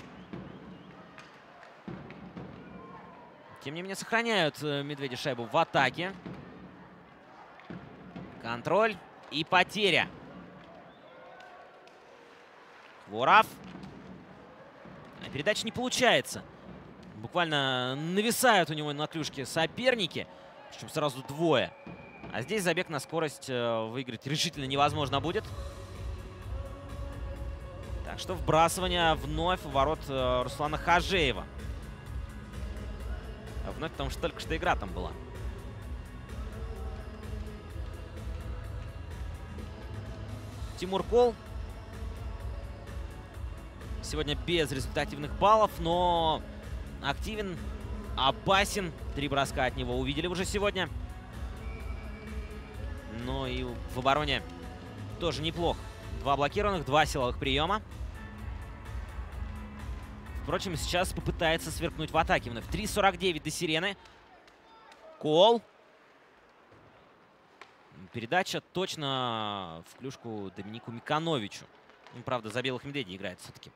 Тем не менее, сохраняют медведи шайбу в атаке. Контроль и потеря. Хворов. Передача не получается. Буквально нависают у него на клюшке соперники. Причем сразу двое. А здесь забег на скорость выиграть решительно невозможно будет. Так что вбрасывание вновь в ворот Руслана Хажеева. Вновь, потому что только что игра там была. Тимур Кол. Сегодня без результативных баллов, но активен, опасен. 3 броска от него увидели уже сегодня. Ну и в обороне тоже неплохо. 2 блокированных, 2 силовых приема. Впрочем, сейчас попытается сверкнуть в атаке. Вновь 3:49 до сирены. Кол. Передача точно в клюшку Доминику Микановичу. Ну, правда, за белых медведей играет все-таки.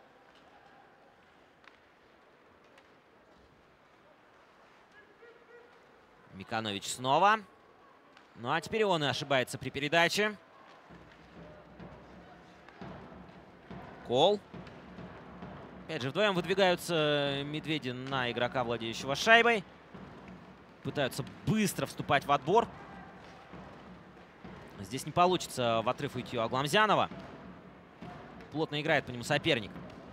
Миканович снова. Ну, а теперь он и ошибается при передаче. Кол. Опять же, вдвоем выдвигаются медведи на игрока, владеющего шайбой. Пытаются быстро вступать в отбор. Здесь не получится в отрыв уйти у Агламзянова. Плотно играет по нему соперник.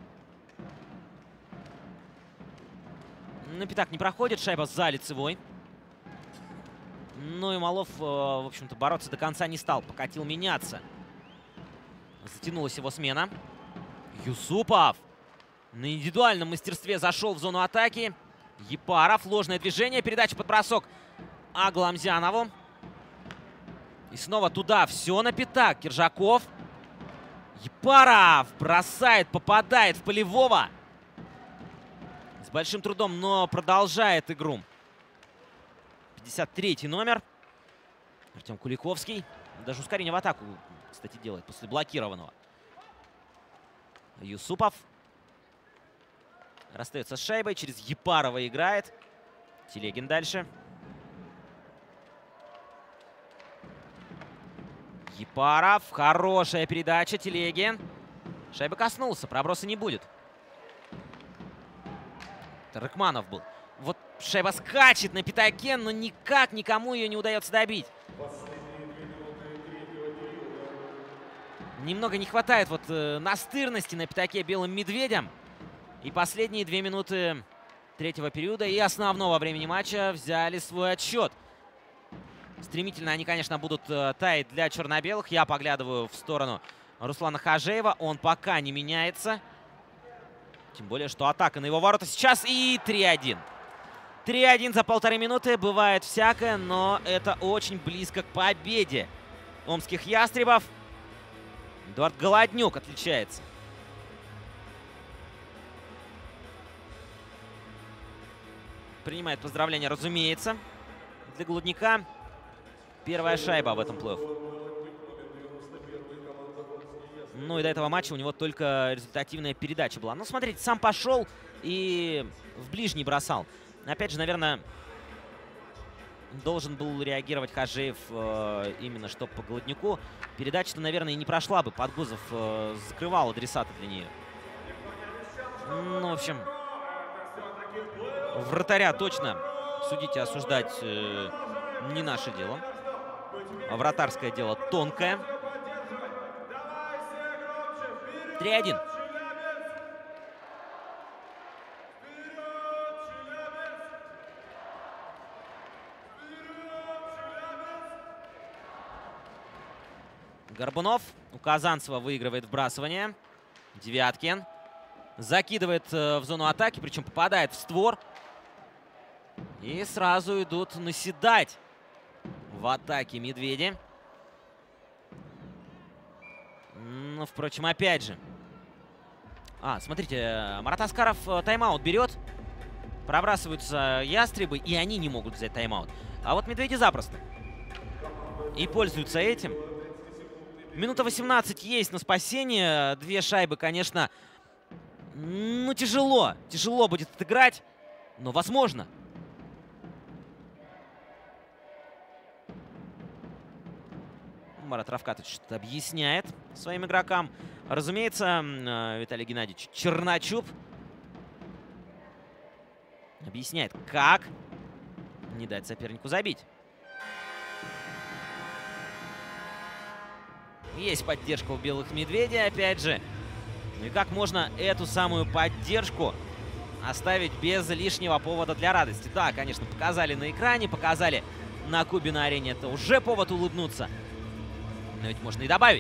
На пятак не проходит. Шайба за лицевой. Ну и Малов, в общем-то, бороться до конца не стал. Покатил меняться. Затянулась его смена. Юсупов на индивидуальном мастерстве зашел в зону атаки. Епаров. Ложное движение. Передача под бросок Агламзянову. И снова туда. Все на пятак. Киржаков. Епаров бросает, попадает в полевого. С большим трудом, но продолжает игру. 53-й номер. Артем Куликовский. Даже ускорение в атаку, кстати, делает после блокированного. Юсупов. Расстается с шайбой. Через Епарова играет. Телегин дальше. Епаров. Хорошая передача. Телегин. Шайба коснулся, проброса не будет. Это Рыкманов был. Вот шайба скачет на пятаке, но никак никому ее не удается добить. Немного не хватает вот настырности на пятаке белым медведям. И последние 2 минуты третьего периода и основного времени матча взяли свой отсчет. Стремительно они, конечно, будут таять для черно-белых. Я поглядываю в сторону Руслана Хажеева. Он пока не меняется. Тем более, что атака на его ворота сейчас. И 3-1. 3-1 за 1,5 минуты. Бывает всякое, но это очень близко к победе омских ястребов. Эдуард Голоднюк отличается. Принимает поздравления, разумеется, для Голоднюка. Первая шайба в этом плей-офф. Ну и до этого матча у него только результативная передача была. Ну, смотрите, сам пошел и в ближний бросал. Опять же, наверное, должен был реагировать Хажеев именно что по Голоднюку. Передача-то, наверное, и не прошла бы. Подгузов закрывал адресата для нее. Ну, в общем, вратаря точно судить и осуждать не наше дело. Вратарское дело тонкое. 3-1. Горбунов у Казанцева выигрывает вбрасывание. Девяткин закидывает в зону атаки, причем попадает в створ. И сразу идут наседать в атаке медведи. Ну, впрочем, опять же. Смотрите, Марат Аскаров тайм-аут берет. Пробрасываются ястребы, и они не могут взять тайм-аут. А вот медведи запросто. И пользуются этим. Минута 18 есть на спасение. 2 шайбы, конечно, ну, тяжело. Тяжело будет отыграть, но возможно. Марат Равкатович что-то объясняет своим игрокам. Разумеется, Виталий Геннадьевич Черночуб объясняет, как не дать сопернику забить. Есть поддержка у белых медведей, опять же. Ну и как можно эту самую поддержку оставить без лишнего повода для радости? Да, конечно, показали на экране, показали на кубе на арене. Это уже повод улыбнуться. Но ведь можно и добавить.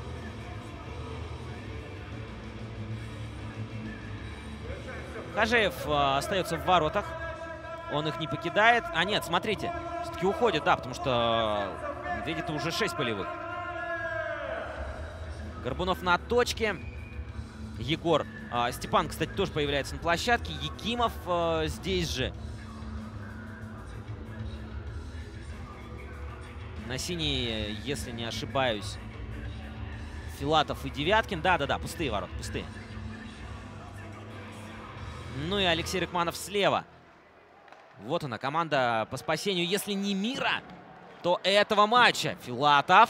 Хажеев остается в воротах. Он их не покидает. А нет, смотрите, все-таки уходит, да, потому что медведи-то уже 6 полевых. Горбунов на точке. Егор. Степан, кстати, тоже появляется на площадке. Якимов здесь же. На синей, если не ошибаюсь, Филатов и Девяткин. Да-да-да, пустые ворота, пустые. Ну и Алексей Рыкманов слева. Вот она, команда по спасению, если не мира, то этого матча. Филатов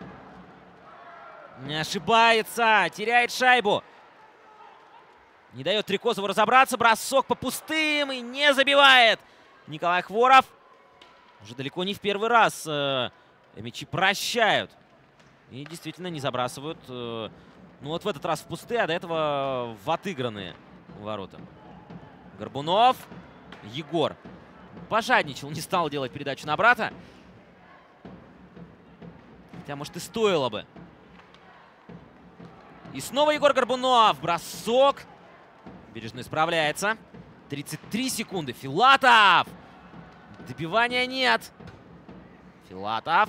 не ошибается, теряет шайбу. Не дает Трикозову разобраться. Бросок по пустым и не забивает. Николай Хворов. Уже далеко не в первый раз мячи прощают. И действительно не забрасывают. Ну вот в этот раз в пустые, а до этого в отыгранные ворота. Горбунов. Егор пожадничал, не стал делать передачу на брата. Хотя, может, и стоило бы. И снова Егор Горбунов. Бросок. Бережной справляется. 33 секунды. Филатов. Добивания нет. Филатов.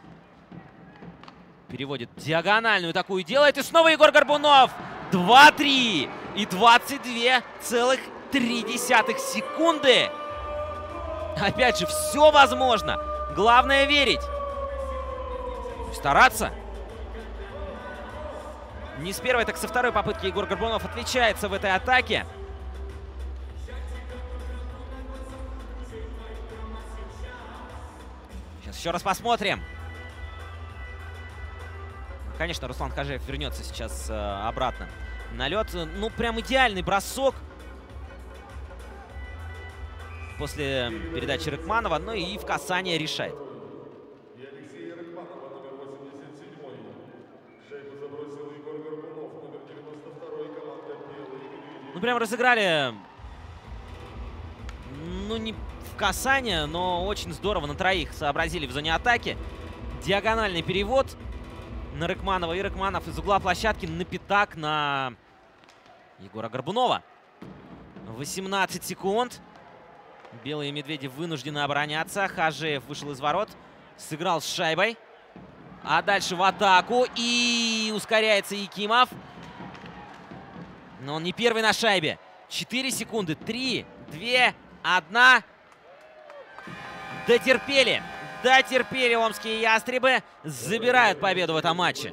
Переводит диагональную такую. Делает. И снова Егор Горбунов. 2-3. И 22,3 секунды. Опять же, все возможно. Главное верить. Стараться. Не с первой, так со второй попытки Егор Горбунов отличается в этой атаке. Сейчас еще раз посмотрим. Конечно, Руслан Хажеев вернется сейчас обратно на лед. Ну, прям идеальный бросок после передачи Рыкманова. Ну и в касание решает. И Алексей Рыкманова, номер 87. Шайбу забросил Егор Горбунов, номер 92, команда «Белые медведи». Ну, прям разыграли, ну, не в касание, но очень здорово на троих сообразили в зоне атаки. Диагональный перевод на Рыкманова, и Рыкманов из угла площадки на пятак на Егора Горбунова. 18 секунд. Белые медведи вынуждены обороняться. Хажеев вышел из ворот, сыграл с шайбой. А дальше в атаку. И ускоряется Якимов. Но он не первый на шайбе. 4 секунды. 3, 2, 1. Дотерпели. Дотерпели омские ястребы. Забирают победу в этом матче.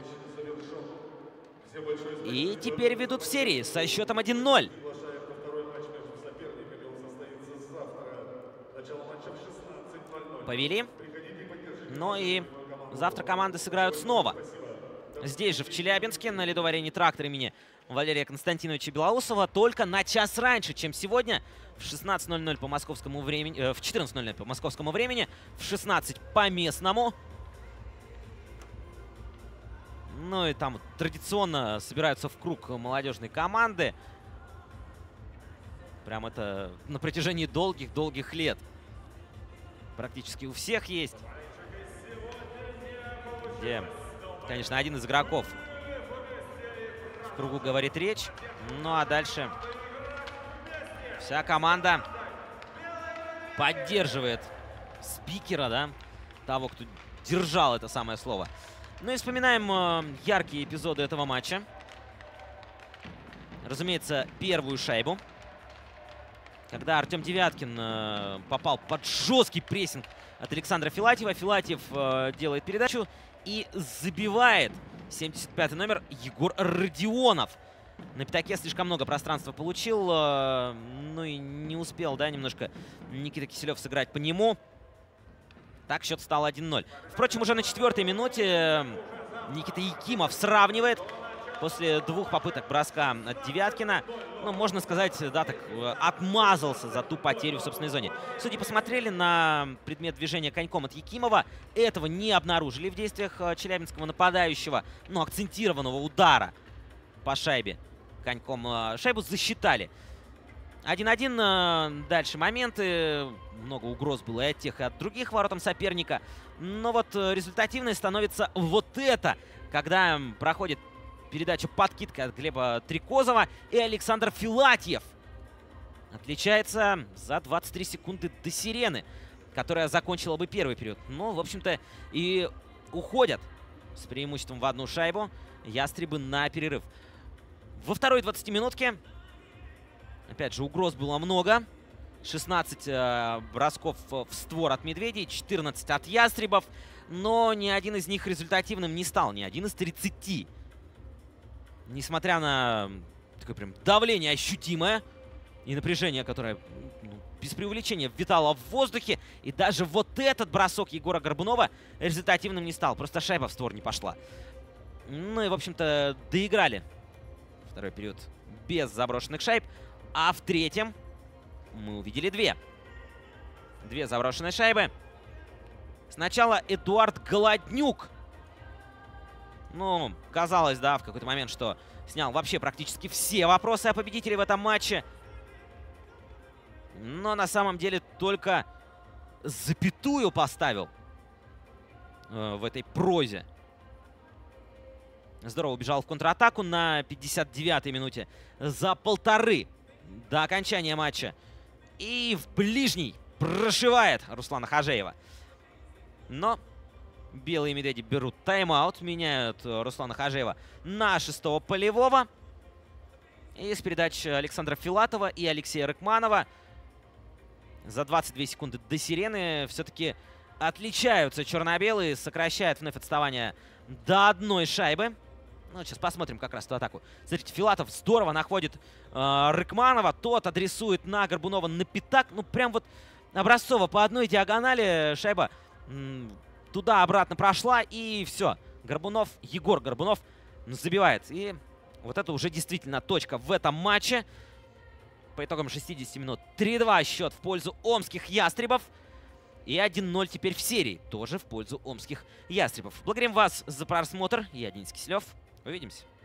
И теперь ведут в серии со счетом 1-0. Приглашаем на второй матч между соперниками. Он состоится завтра. Начало матча в 16:00. Повели. Приходите и поддержите. Ну и завтра команды сыграют снова. Здесь же, в Челябинске, на ледовой арене «Трактор» имени Валерия Константиновича Белоусова. Только на час раньше, чем сегодня. В 16:00 по московскому времени, в 14:00 по московскому времени, в 16 по местному. Ну и там традиционно собираются в круг молодежной команды. Прям это на протяжении долгих лет. Практически у всех есть. Где, конечно, один из игроков в кругу говорит речь. Ну а дальше вся команда поддерживает спикера, да, того, кто держал это самое слово. Ну и вспоминаем яркие эпизоды этого матча. Разумеется, первую шайбу, когда Артем Девяткин попал под жесткий прессинг от Александра Филатьева. Филатьев делает передачу и забивает 75-й номер Егор Родионов. На пятаке слишком много пространства получил. Ну и не успел, да, немножко Никита Киселев сыграть по нему. Так счет стал 1-0. Впрочем, уже на 4-й минуте Никита Якимов сравнивает после двух попыток броска от Девяткина. Ну, можно сказать, да, так отмазался за ту потерю в собственной зоне. Судьи посмотрели на предмет движения коньком от Якимова. Этого не обнаружили в действиях челябинского нападающего. Но акцентированного удара по шайбе коньком. Шайбу засчитали. 1-1. Дальше моменты. Много угроз было и от тех, и от других воротам соперника. Но вот результативной становится вот это, когда проходит передача подкидка от Глеба Трикозова, и Александр Филатьев отличается за 23 секунды до сирены, которая закончила бы первый период. Ну, в общем-то, и уходят с преимуществом в одну шайбу ястребы на перерыв. Во второй 20-минутке, опять же, угроз было много. 16 бросков в створ от медведей, 14 от ястребов. Но ни один из них результативным не стал, ни один из 30. Несмотря на такое прям давление ощутимое и напряжение, которое, ну, без преувеличения витало в воздухе. И даже вот этот бросок Егора Горбунова результативным не стал. Просто шайба в створ не пошла. Ну и, в общем-то, доиграли второй период без заброшенных шайб. А в третьем мы увидели две заброшенные шайбы. Сначала Эдуард Голоднюк. Ну, казалось, да, в какой-то момент, что снял вообще практически все вопросы о победителе в этом матче. Но на самом деле только запятую поставил в этой прозе. Здорово убежал в контратаку на 59-й минуте за полторы до окончания матча. И в ближний прошивает Руслана Хажеева. Но белые медведи берут тайм-аут, меняют Руслана Хажеева на 6-го полевого. И с передач Александра Филатова и Алексея Рыкманова за 22 секунды до сирены все-таки отличаются черно-белые, сокращают вновь отставание до одной шайбы. Ну, сейчас посмотрим как раз эту атаку. Смотрите, Филатов здорово находит Рыкманова. Тот адресует на Горбунова на пятак. Ну, прям вот образцово по одной диагонали шайба туда-обратно прошла. И все. Горбунов, Егор Горбунов забивает. И вот это уже действительно точка в этом матче. По итогам 60 минут 3-2 счет в пользу омских ястребов. И 1-0 теперь в серии, тоже в пользу омских ястребов. Благодарим вас за просмотр. Я Денис Киселев. Увидимся.